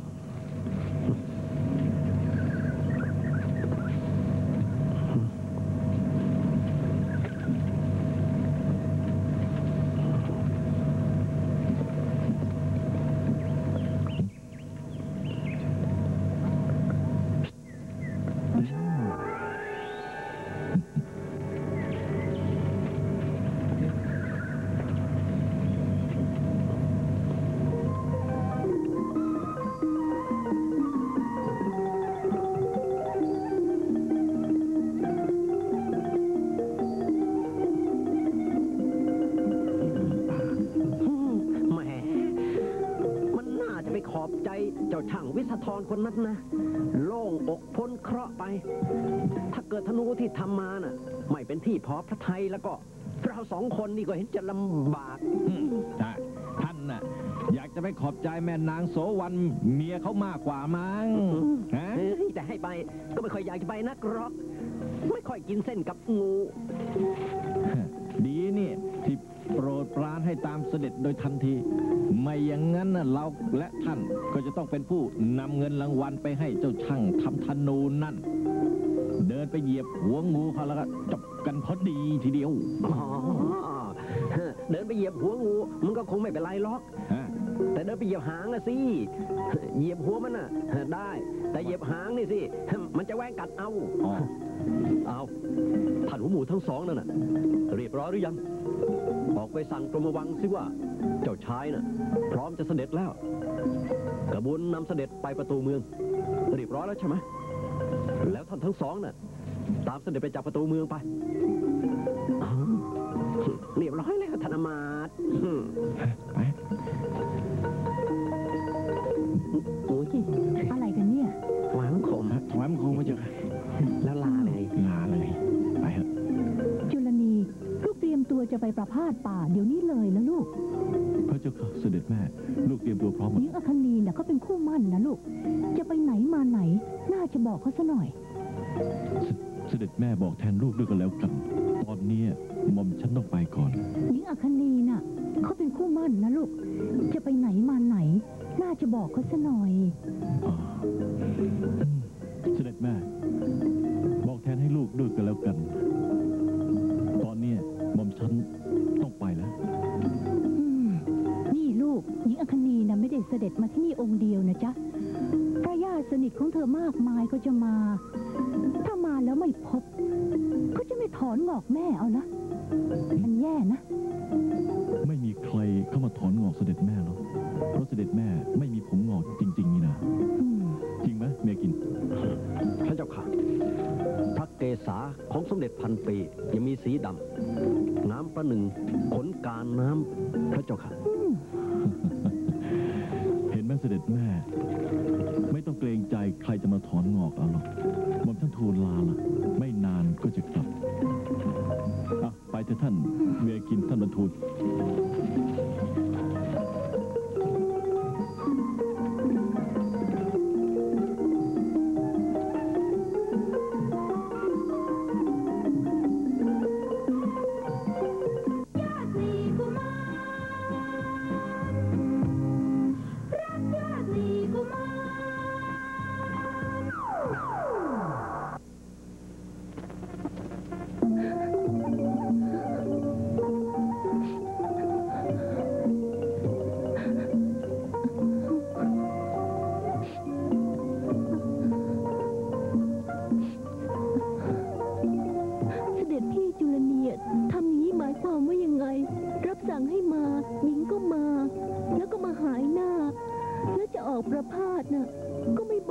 แหมมันน่าจะไปขอบใจเจ้าช่างวิสธรคนนั้นนะ โล่งอกพ้นเคราะห์ไป ถ้าเกิดธนูที่ทำมาน่ะ ไม่เป็นที่พอพระทัยแล้วก็เราสองคนนี่ก็เห็นจะลำบากอืมใช่ท่านน่ะ อยากจะไปขอบใจแม่นางโสวรรณเมียเขามากกว่ามั้งฮะเฮ้ยแต่ให้ไปก็ไม่ค่อยอยากจะไปนักหรอก ไม่ค่อยกินเส้นกับงูดีนี่ที่โปรดปรานให้ตามเสด็จโดยทันที ไม่อย่างนั้นน่ะเราและท่านก็จะต้องเป็นผู้นำเงินรางวัลไปให้เจ้าช่างทำธนูนั่น เดินไปเหยียบหัวงูเขาแล้วก็จบกันพอดีทีเดียวอ๋อ เดินไปเหยียบหัวงู มันก็คงไม่เป็นไรหรอกฮะแต่เดินไปเหยียบหางนะสิ เหยียบหัวมันน่ะ ได้ แต่เหยียบหางนี่สิ มันจะแหว่งกัดเอาอ๋อเอาท่านหัวหมูทั้งสองนั่นน่ะ เรียบร้อยหรือยัง ออกไปสั่งกรมวังสิว่า เจ้าชายน่ะ พร้อมจะเสด็จแล้ว กระบวนนำเสด็จไปประตูเมือง เรียบร้อยแล้วใช่ไหม แล้วท่านทั้งสองน่ะ ตามเสด็จไปจากประตูเมืองไปอ๋อเรียบร้อยแล้วธนมาตย์อืมไปโอ้ยอะไรกันเนี่ยหวานขมฮะถวายมังคมพระเจ้าค่ะแล้วลาเลยลาเลยไปเถอะจุลนีลูกเตรียมตัวจะไปประพาสป่าเดี๋ยวนี้เลยแล้วลูกพระเจ้าค่ะเสด็จแม่ ลูกเตรียมตัวพร้อมหมหดญิงอคนีน่ะเขาเป็นคู่หมั่นนะลูก จะไปไหนมาไหน น่าจะบอกเขาซะหน่อยเสด็จแม่บอกแทนลูกด้วยกันแล้วกัน ตอนนี้หม่อมฉันต้องไปก่อนหญิงอคนีน่ะเขาเป็นคู่หมั่นนะลูก จะไปไหนมาไหน น่าจะบอกเขาซะหน่อยอ่าอืมเสด็จแม่ บอกแทนให้ลูกด้วยกันแล้วกัน ตอนนี้หม่อมฉันต้องไปแล้วอืมนี่ลูกหญิงอคนีน่ะไม่ได้เสด็จมาที่นี่องค์เดียวนะจ๊ะพระญาติสนิทของเธอมากมายก็จะมา ถ้ามาแล้วไม่พบ ก็จะไม่ถอนงอกแม่เอานะมันแย่นะไม่มีใครเข้ามาถอนงอกเสด็จแม่หรอกเพราะเสด็จแม่ไม่มีผมงอกจริง ๆ นี่นะอืมจริงไหมเมียกินพระเจ้าค่ะ พระเกศาของสมเด็จพันปียังมีสีดำ น้ำประหนึ่งขนการน้ำพระเจ้าค่ะเห็นไหมเสด็จแม่ ไม่ต้องเกรงใจใครจะมาถอนงอกเอาหรอกหม่อมท่านทูลลาละไม่นานก็จะกลับอ่ะไปเถอะท่านเมียกินท่านบรรทูลเ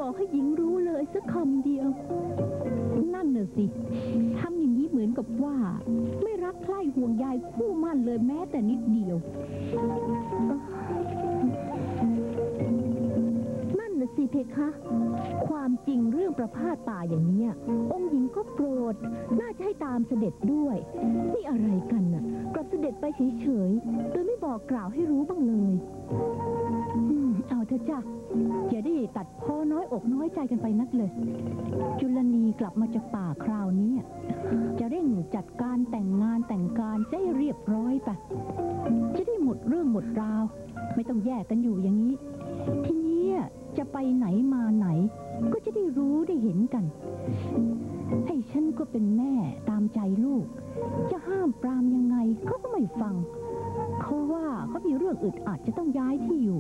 บอกให้หญิงรู้เลยสักคำเดียวนั่นน่ะสิทำอย่างนี้เหมือนกับว่าไม่รักใคร่ห่วงใยคู่มั่นเลยแม้แต่นิดเดียวนั่นน่ะสิเพคะความจริงเรื่องประพาสป่าอย่างนี้องค์หญิงก็โปรดน่าจะให้ตามเสด็จด้วยนี่อะไรกันน่ะกลับเสด็จไปเฉยๆโดยไม่บอกกล่าวให้รู้บ้างเลยเอาเถอะจ้ะอย่าได้ตัดพ้อน้อยอกน้อยใจกันไปนักเลยจุลนีกลับมาจากป่าคราวนี้จะเร่งจัดการแต่งงานแต่งการจะให้เรียบร้อยไปจะได้หมดเรื่องหมดราวไม่ต้องแยกกันอยู่อย่างนี้ทีนี้จะไปไหนมาไหนก็จะได้รู้ได้เห็นกันไอ้ฉันก็เป็นแม่ตามใจลูกจะห้ามปรามยังไงเขาก็ไม่ฟังเขาว่าเขามีเรื่องอึดอัดจะต้องย้ายที่อยู่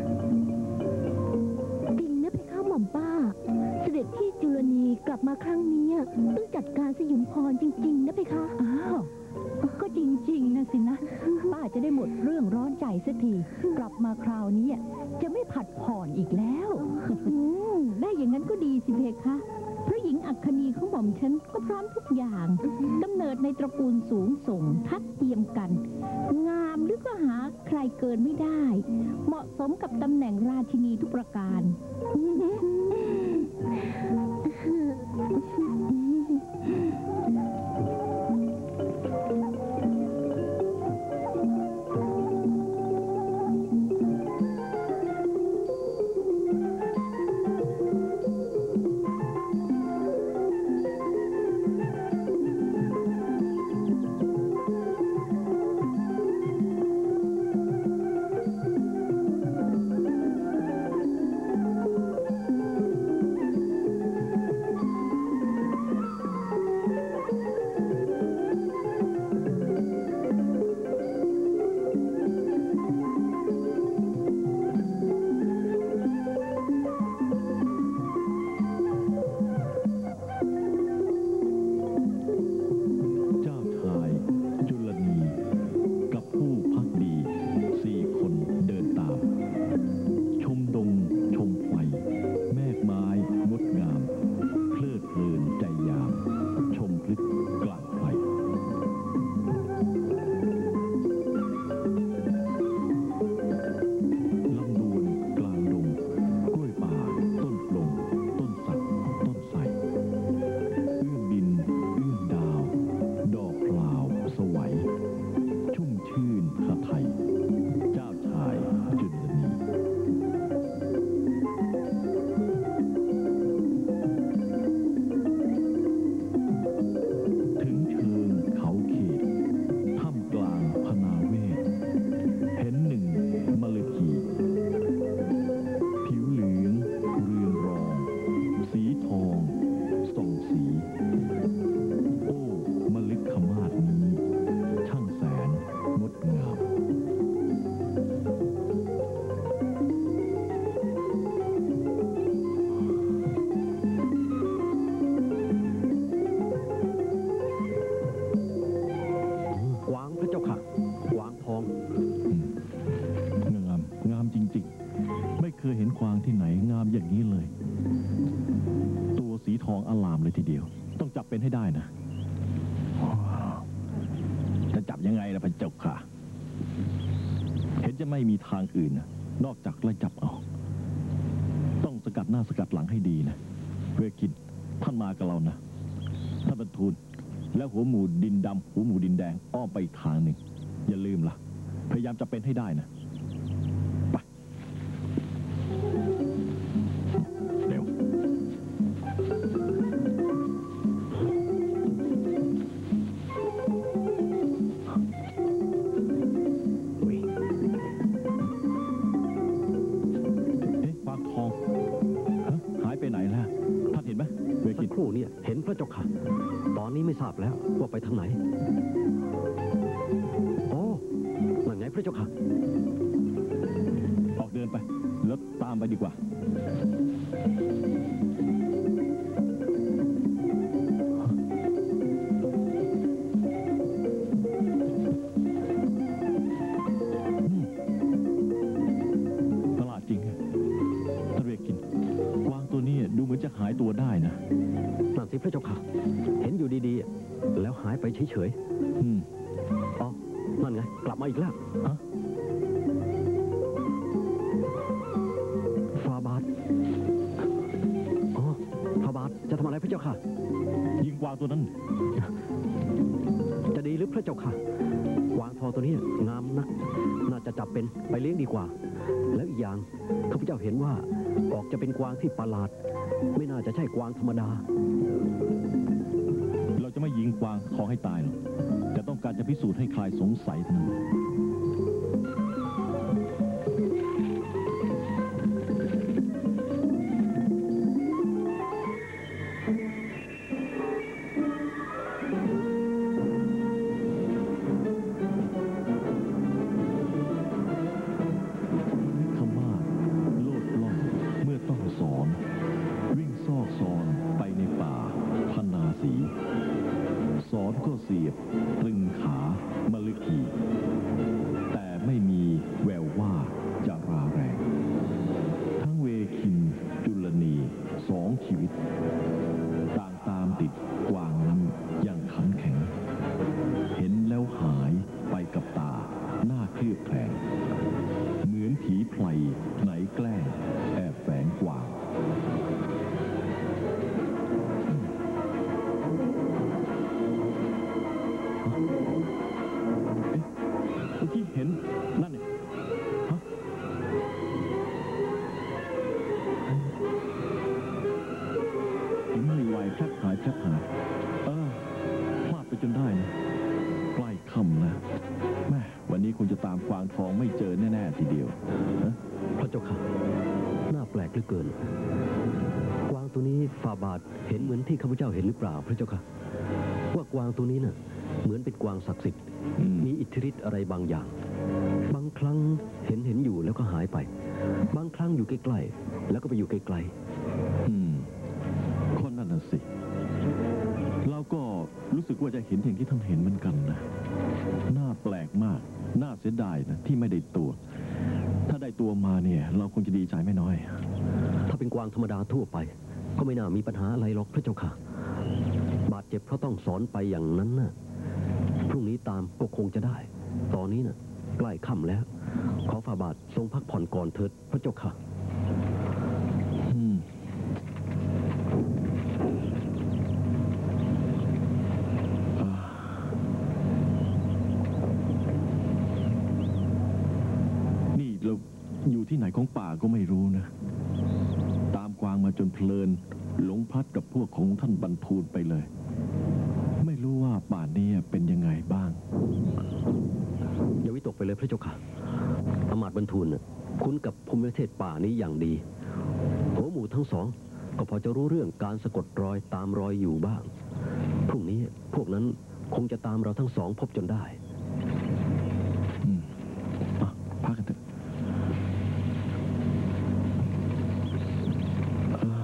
จริงนะเพคะหม่อมป้าเสด็จพี่จุลนีกลับมาครั้งนี้ต้องจัดการสยุมพรจริงๆนะเพคะอ้าวก็จริงๆนะสินะป้าจะได้หมดเรื่องร้อนใจสักทีกลับมาคราวนี้จะไม่ผัดผ่อนอีกแล้วได้อย่างนั้นก็ดีสิเพคะเพราะหญิงอัคคณีของหม่อมฉันก็พร้อมทุกอย่างกำเนิดในตระกูลสูงส่งทัดเทียมกันงามหรือก็หาใครเกินไม่ได้เหมาะสมกับตำแหน่งราชินีทุกประการไม่มีทางอื่นนะนอกจากไล่จับเอาต้องสกัดหน้าสกัดหลังให้ดีนะเวคิดท่านมากับเรานะท่านบรรทูลแล้วหัวหมูดินดำหัวหมูดินแดงอ้อมไปอีกทางหนึ่งอย่าลืมล่ะพยายามจะเป็นให้ได้นะไปเร็วครู่เนี่ยเห็นพระเจ้าค่ะตอนนี้ไม่ทราบแล้วว่าไปทางไหนโอ้นั่นไงพระเจ้าค่ะออกเดินไปแล้วตามไปดีกว่าประหลาดจริงท่านเวกินกวางตัวนี้ตัวได้นะนั่นสิพระเจ้าค่ะ เห็นอยู่ดีๆ แล้วหายไปเฉยอืมๆ อ๋อ นั่นไง กลับมาอีกแล้วฮะฟาบาทอ๋อฟาบาทจะทำอะไรพระเจ้าค่ะยิงกวางตัวนั้นจะดีหรือพระเจ้าค่ะกวางทองตัวนี้งามนัก น่าจะจับเป็นไปเลี้ยงดีกว่า แล้วอีกอย่างข้าพเจ้าเห็นว่าออกจะเป็นกวางที่ประหลาด ไม่น่าจะใช่กวางธรรมดาเราจะไม่ยิงกวางคอให้ตายหรอกแต่ต้องการจะพิสูจน์ให้คลายสงสัยเท่านั้น คำว่าโลดล่องเมื่อต้องสอน วิ่งซอกซอนไปในป่าพนาสี สอนก็เสียบตรึงขามลึกีแต่ไม่มีแววว่าจะราแรง ทั้งเวคินจุลนีสองชีวิต ต่างตามติดกวางนั้นอย่างขันแข็ง เห็นแล้วหายไปกับตาหน้าเคลือบแคลงเหมือนผีไพลไหนแกล้งแอบแฝงกวาง เมื่อกี้เห็นนั่นเนี่ยฮะเห็นไม่ไหวแทบหายแทบหายเออพลาดไปจนได้นะใกล้ค่ำนะแม่วันนี้คงจะตามกวางทองไม่เจอแน่ๆทีเดียวนะพระเจ้าค่ะ น่าแปลกเหลือเกิน กวางตัวนี้ฟาบาทเห็นเหมือนที่ข้าพเจ้าเห็นหรือเปล่าพระเจ้าค่ะ ว่ากวางตัวนี้น่ะเหมือนเป็นกวางศักดิ์สิทธิ์อืมมีอิทธิฤทธิ์อะไรบางอย่าง บางครั้งเห็นเห็นอยู่แล้วก็หายไป บางครั้งอยู่ใกล้ๆแล้วก็ไปอยู่ไกลอืมคนนั่นน่ะสิ เราก็รู้สึกว่าจะเห็นอย่างที่ท่านเห็นเหมือนกันนะน่าแปลกมาก น่าเสียดายนะที่ไม่ได้ตัว ถ้าได้ตัวมาเนี่ย เราคงจะดีใจไม่น้อยๆ ถ้าเป็นกวางธรรมดาทั่วไป ก็ไม่น่ามีปัญหาอะไรหรอกพระเจ้าค่ะ บาดเจ็บเพราะต้องสอนไปอย่างนั้นน่ะ พรุ่งนี้ตามก็คงจะได้ ตอนนี้น่ะใกล้ค่ำแล้ว ขอฝ่าบาททรงพักผ่อนก่อนเถิดพระเจ้าค่ะอืมอ่านี่เราอยู่ที่ไหนของป่าก็ไม่รู้นะ ตามกวางมาจนเพลิน หลงพลัดกับพวกของท่านบรรทูลไปเลย ไม่รู้ว่าป่านนี้เป็นยังไงบ้างอย่าวิตกไปเลยพระเจ้าค่ะอมาตย์บรรทูลน่ะคุ้นกับภูมิประเทศป่านี้อย่างดี หัวหมู่ทั้งสอง ก็พอจะรู้เรื่องการสะกดรอยตามรอยอยู่บ้าง พรุ่งนี้พวกนั้นคงจะตามเราทั้งสองพบจนได้อืมอ่ะพักกันเถอะเออ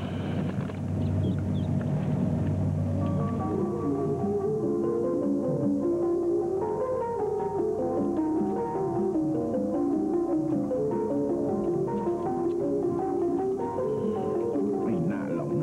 ไม่น่าหลง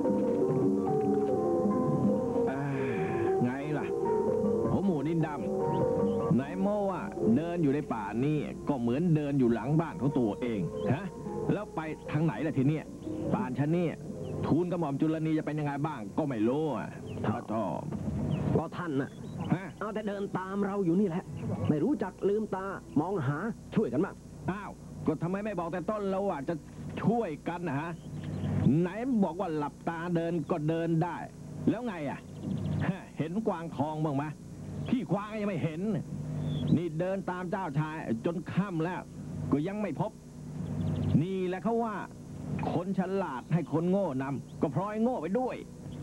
อ่าไงล่ะหัวหมูดินดำไหนโม่ว่าเดินอยู่ในป่านี่ก็เหมือนเดินอยู่หลังบ้านของตัวเองฮะแล้วไปทางไหนล่ะทีเนี้ยป่านฉันเนี่ยทูลกระหม่อมจุลนีจะเป็นยังไงบ้างก็ไม่รู้อ่ะท้อทอก็ท่านน่ะฮะเอาแต่เดินตามเราอยู่นี่แหละ ไม่รู้จักลืมตามองหาช่วยกันบ้างอ้าวก็ทำไมไม่บอกแต่ต้นแล้วว่าจะช่วยกันนะฮะไหนบอกว่าหลับตาเดินก็เดินได้ แล้วไงอ่ะฮะเห็นกวางทองบ้างไหมพี่ควางยังไม่เห็น นี่เดินตามเจ้าชายจนค่ำแล้ว ก็ยังไม่พบ นี่แหละเขาว่า คนฉลาดให้คนโง่นำก็พลอยโง่ไปด้วย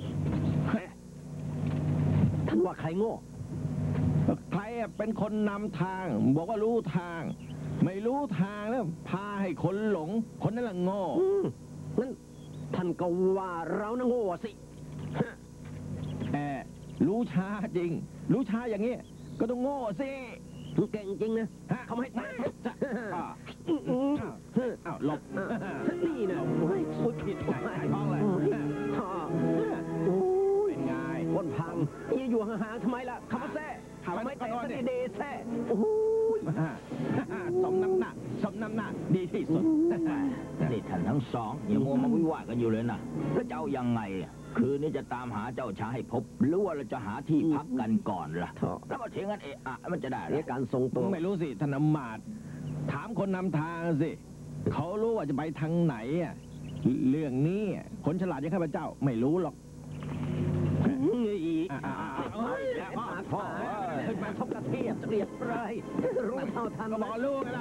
ท่านว่าใครโง่ใครอะเป็นคนนำทาง บอกว่ารู้ทาง ไม่รู้ทางแล้วพาให้คนหลง คนนั้นแหละโง่อืมงั้นท่านก็ว่าเรานะโง่สิแอบรู้ช้าจริง รู้ช้าอย่างนี้ ก็ต้องโง่สิเก่งจริงนะฮะเขาไม่ให้ตายอ่าอืมอ้าวอ้าวหลบนี่นะโอ้ยโอ้ยผิดใส่ท้องเลยสมน้ำหน้าสมน้ำหน้าดีที่สุดนี่ท่านทั้งสองยังมัวมาวิวาทกันอยู่เลยนะแล้วจะเอายังไงอะคืนนี้จะตามหาเจ้าชายให้พบหรือว่าเราจะหาที่พักกันก่อนล่ะเถอะแล้วมาเถียงกันเอะอะมันจะได้เหรเรื่อการทรงตัวไม่รู้สิธนมาตรถามคนนำทางสิเขารู้ว่าจะไปทางไหนอ่ะเรื่องนี้คนฉลาดอย่างข้าพเจ้าไม่รู้หรอกอ่ะอ่ะอ่ะเอ้ยพ่อขึ้นมาทบกระเทียบเรียบร้อยรู้เท่าทันก็บอกลูกแล้ว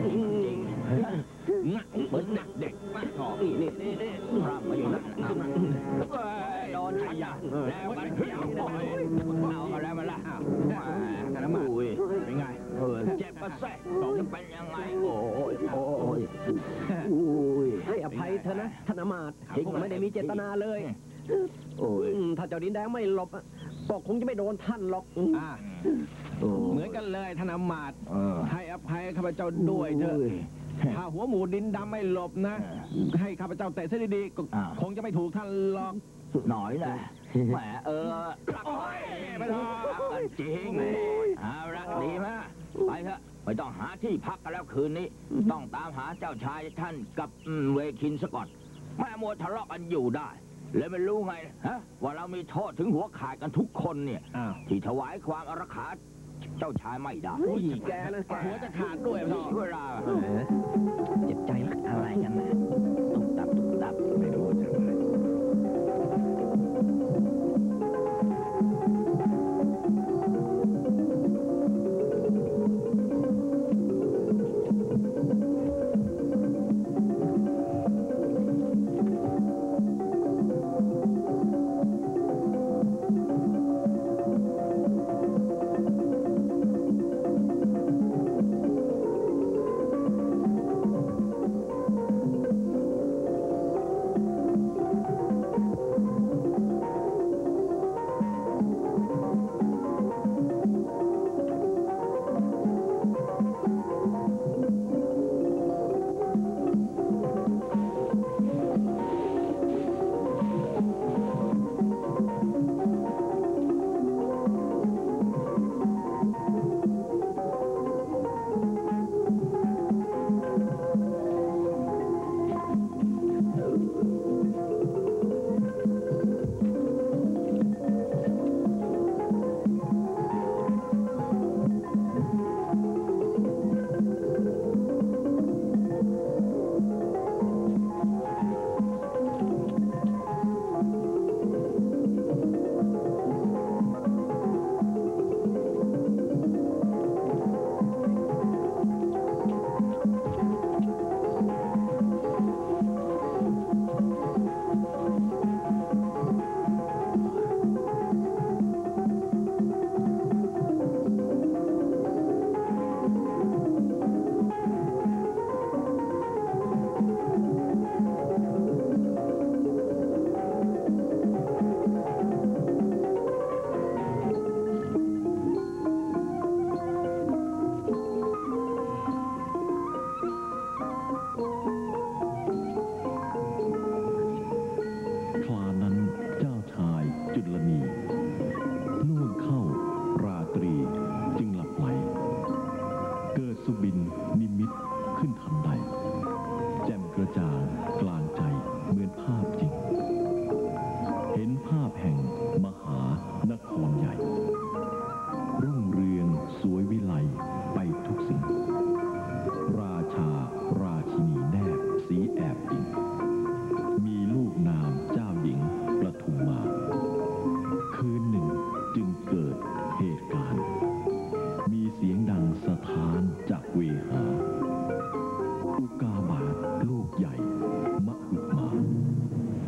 เหมือนเด็กมากหรอกนี่นี่นี่นี่พร่ำมาอยู่นั่นน่ะโดนขยันแล้วมันเที่ยวเอามาแล้วมาละธนมาตรอุ้ยเป็นไงเออเจ็บปะแซ่สองเป็นยังไงโอ้ยโอ้ยอุ้ยให้อภัยเธอนะธนมาตรจริงไม่ได้มีเจตนาเลยโอ้ยอืมถ้าเจ้าดินแดงไม่หลบอะก็คงจะไม่โดนท่านหรอกอ่ะโอ้เหมือนกันเลยธนมาตรเออให้อภัยข้าพเจ้าด้วยเถอะถ้าหัวหมูดินดำไม่หลบนะ ให้ข้าพเจ้าเตะซะดีๆก็คงจะไม่ถูกท่านหรอกหน่อยแหละแหมเออรักไม่ต้องรักกันจริงเอาละดีมากไปเถอะไม่ต้องหาที่พักกันแล้วคืนนี้ ต้องตามหาเจ้าชายท่านกับอืมเวคินซะก่อนแม่มัวทะเลาะกันอยู่ได้เลยไม่รู้ไงฮะว่าเรามีโทษถึงหัวขาดกันทุกคนเนี่ยอ้าวที่ถวายความอารักขาเจ้าชายไม่ได้อุ้ยแกนะแกหัวจะขาดด้วยพ่อเวลาเจ็บใจนักอะไรกันนะตุบตับตุบตับไม่รู้จะไปอ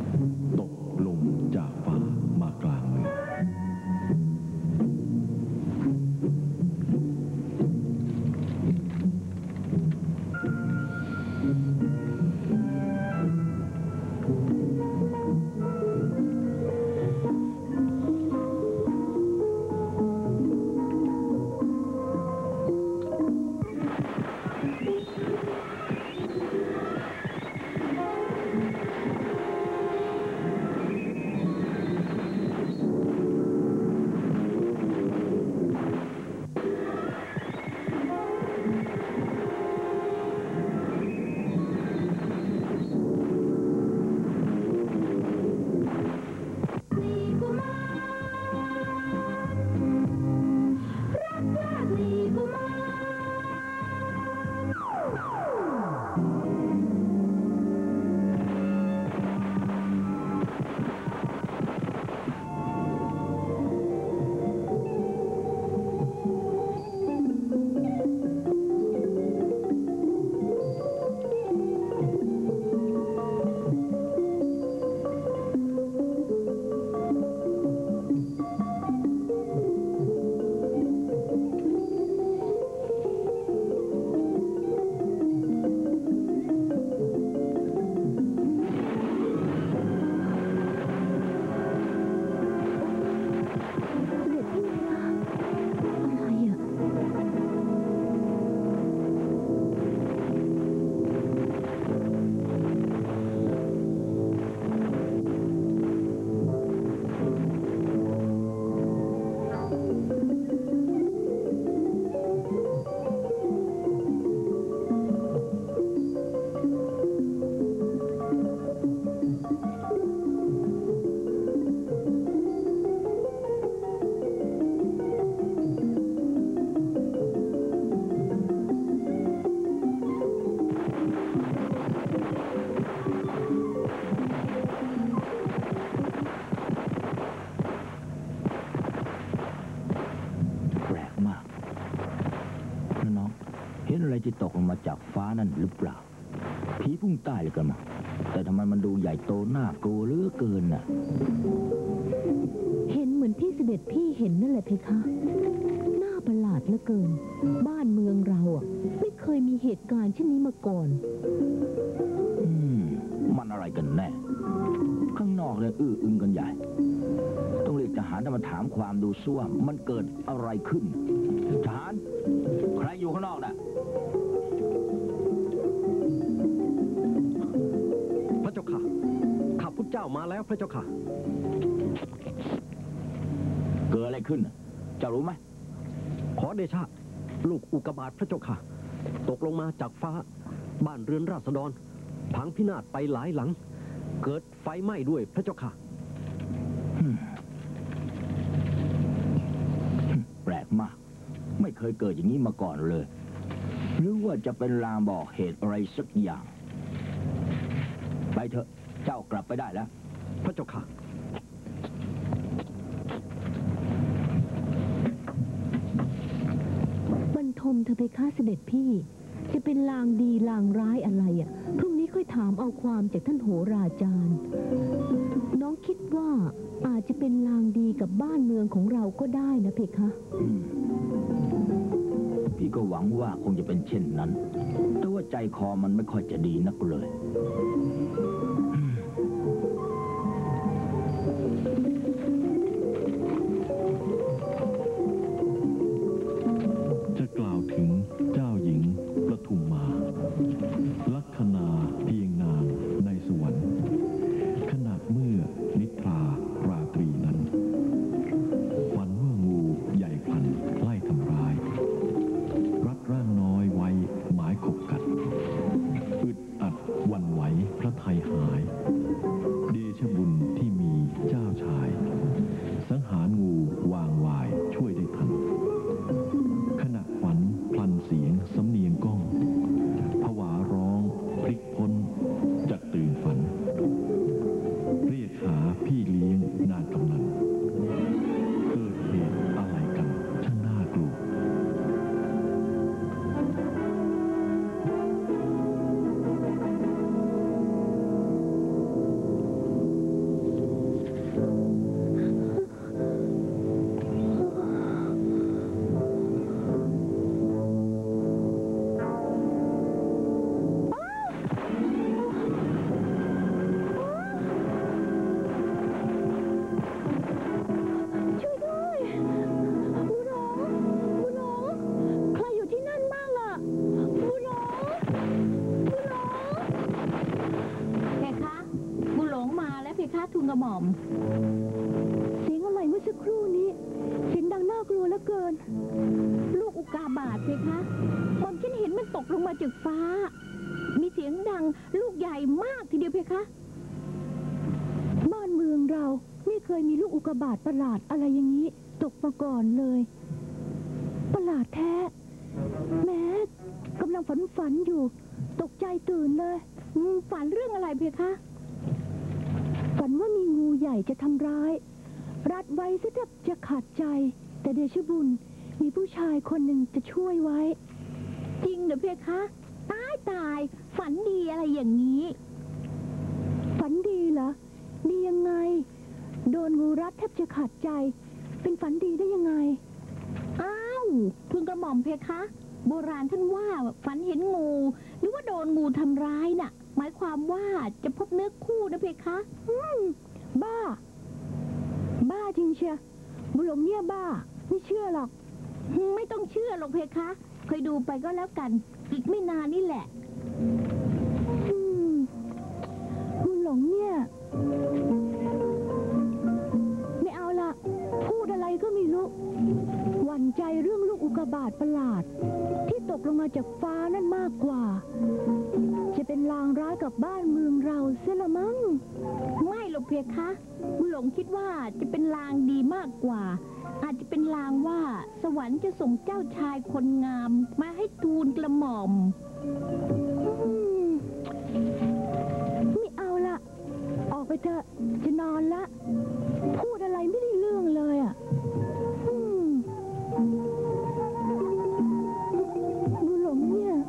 อะไรที่ตกลงมาจากฟ้านั่นหรือเปล่าผีพุ่งใต้เลยกันมาแต่ทำไมมันดูใหญ่โตน่ากลัวเหลือเกินน่ะเห็นเหมือนที่เสด็จพี่เห็นนั่นแหละเพคะน่าประหลาดเหลือเกินบ้านเมืองเราอ่ะไม่เคยมีเหตุการณ์เช่นนี้มาก่อนอืมมันอะไรกันแน่ข้างนอกเลยอื้ออึงกันใหญ่ต้องเรียกทหารมาถามความดูซิว่ามันเกิดอะไรขึ้นทหารใครอยู่ข้างนอกน่ะพระเจ้าค่ะข้าพุทธเจ้ามาแล้วพระเจ้าค่ะเกิดอะไรขึ้นเจ้ารู้ไหมขอเดชะลูกอุกกาบาตพระเจ้าค่ะตกลงมาจากฟ้าบ้านเรือนราษฎรพังพินาศไปหลายหลังเกิดไฟไหม้ด้วยพระเจ้าค่ะแปลกมากไม่เคยเกิดอย่างนี้มาก่อนเลยหรือว่าจะเป็นลางบอกเหตุอะไรสักอย่างไปเถอะเจ้ากลับไปได้แล้วพระเจ้าค่ะบรรทมเธอไปฆ่าเสด็จพี่จะเป็นลางดีลางร้ายอะไรอ่ะพรุ่งนี้ค่อยถามเอาความจากท่านโหราจารย์น้องคิดว่าอาจจะเป็นลางดีกับบ้านเมืองของเราก็ได้นะเพคะพี่ก็หวังว่าคงจะเป็นเช่นนั้นแต่ว่าใจคอมันไม่ค่อยจะดีนักเลยจะกล่าวถึงเจ้าหญิงประทุมมาลัคนาเพียงนางในสวรรค์ขณะเมื่อนิทราราตรีนั้นฝันว่างูใหญ่พลันไล่ทำร้ายรัดร่างน้อยไว้หมายขบกัดอึดอัดหวั่นไหวพระทัยหายเดชบุญที่มีเจ้าชายสังหารงูวางวายช่วยได้ทันขณะฝันพลันเสียงสำเนียงก้องผวาร้องพลิกพ้นจากตื่นฝันเรียกหาพี่เลี้ยงนางกำนันเกิดเหตุอะไรกันช่างน่ากลัวช่วยด้วยบุหลงบุหลงใครอยู่ที่นั่นบ้างอ่ะบุหลงบุหลงเพคะบุหลงมาแล้วเพคะทูลกระหม่อมเสียงอะไรเมื่อสักครู่นี้เสียงดังน่ากลัวเหลือเกินลูกอุกาบาตเพคะหม่อมฉันเห็นมันตกลงมาจากฟ้ามีเสียงดังลูกใหญ่มากทีเดียวเพคะบ้านเมืองเราไม่เคยมีลูกอุกกาบาตประหลาดอะไรอย่างนี้ตกมาก่อนเลยประหลาดแท้แม้กำลังฝันฝันอยู่ตกใจตื่นเลยฝันเรื่องอะไรเพคะฝันว่ามีงูใหญ่จะทำร้ายรัดไว้ซะแทบจะขาดใจแต่เดชบุญมีผู้ชายคนหนึ่งจะช่วยไว้จริงเหรอเพคะตายตายฝันดีอะไรอย่างนี้ฝันดีเหรอดียังไงโดนงูรัดแทบจะขาดใจเป็นฝันดีได้ยังไงอ้าวทูลกระหม่อมเพคะโบราณท่านว่าฝันเห็นงูหรือว่าโดนงูทำร้ายน่ะหมายความว่าจะพบเนื้อคู่นะเพคะอืมบ้าบ้าจริงเชียบุหลงเนี่ยบ้าไม่เชื่อหรอกไม่ต้องเชื่อหรอกเพคะเคยดูไปก็แล้วกันอีกไม่นานนี่แหละอืมบุหลงเนี่ยไม่เอาละพูดอะไรก็ไม่รู้หวั่นใจเรื่องลูกอุกกาบาตประหลาดที่ตกลงมาจากฟ้านั่นมากกว่าจะเป็นลางร้ายกับบ้านเมืองเราเสียละมั้งไม่หรอกเพคะบุหลงคิดว่าจะเป็นลางดีมากกว่าอาจจะเป็นลางว่าสวรรค์จะส่งเจ้าชายคนงามมาให้ทูลกระหม่อมไม่เอาละออกไปเถอะจะนอนละพูดอะไรไม่ได้เรื่องเลยอ่ะบุหลงเนี่ย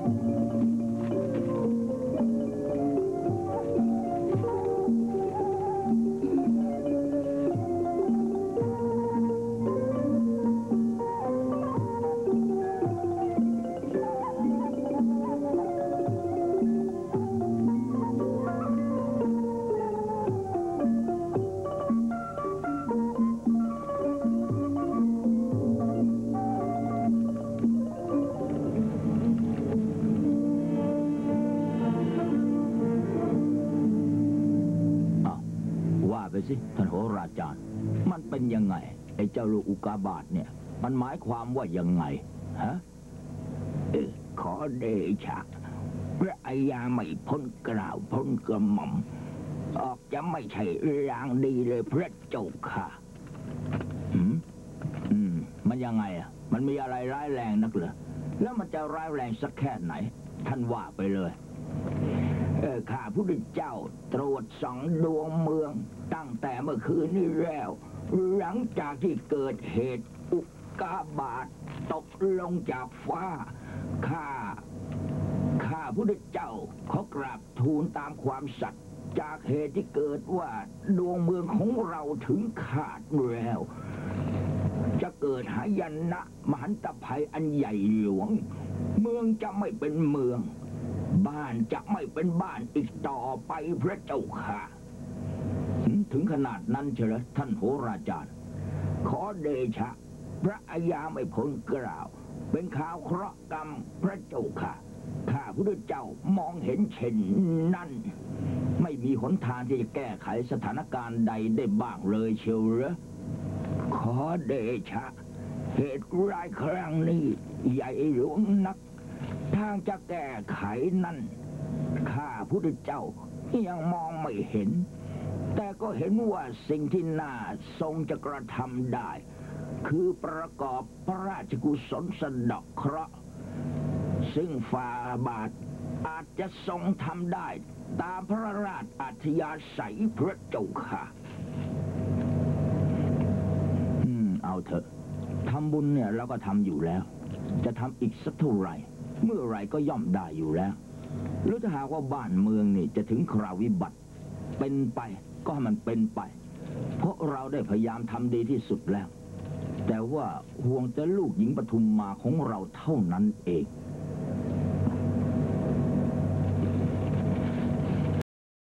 สิท่านโหราจารย์มันเป็นยังไงไอ้เจ้าลูกอุกาบาตเนี่ยมันหมายความว่ายังไงฮะเออขอเดชะพระอัยยาไม่พ้นกล่าวพ้นกระหม่อมออกจะไม่ใช่รางดีเลยพระเจ้าค่ะอืมอืมมันยังไงอ่ะมันมีอะไรร้ายแรงนักเหรอแล้วมันจะร้ายแรงสักแค่ไหนท่านว่าไปเลยเออข้าพระพุทธเจ้าตรวจส่องดวงเมืองตั้งแต่เมื่อคืนนี้แล้วหลังจากที่เกิดเหตุอุกกาบาตตกลงจากฟ้าข้าข้าพระพุทธเจ้าขอกราบทูลตามความสัตย์จากเหตุที่เกิดว่าดวงเมืองของเราถึงขาดแล้วจะเกิดหายันนะมหันตภัยอันใหญ่หลวงเมืองจะไม่เป็นเมืองบ้านจะไม่เป็นบ้านอีกต่อไปพระเจ้าค่ะถึงขนาดนั้นเฉลยท่านโหราจารย์ขอเดชะพระอัยยาไม่พ้นกล่าวเป็นข่าวเคราะห์กรรมพระเจ้าค่ะข้าพระเจ้ามองเห็นเช่นนั้นไม่มีหนทางที่จะแก้ไขสถานการณ์ใดได้บ้างเลยเชียวเหรอขอเดชะเหตุร้ายครั้งนี้ใหญ่หลวงนักทางจะแก้ไขนั้นข้าพุทธเจ้ายังมองไม่เห็นแต่ก็เห็นว่าสิ่งที่น่าทรงจะกระทำได้คือประกอบพระราชกุศลสะเดาะเคราะห์ซึ่งฝ่าบาทอาจจะทรงทำได้ตามพระราชอัธยาศัยพระเจ้าค่ะอืมเอาเถอะทำบุญเนี่ยเราก็ทำอยู่แล้วจะทำอีกสักเท่าไหร่เมื่อไรก็ย่อมได้อยู่แล้วหรือถ้าหากว่าบ้านเมืองนี่จะถึงคราววิบัติเป็นไปก็ให้มันเป็นไปเพราะเราได้พยายามทำดีที่สุดแล้วแต่ว่าห่วงแต่ลูกหญิงปทุมมาของเราเท่านั้นเอง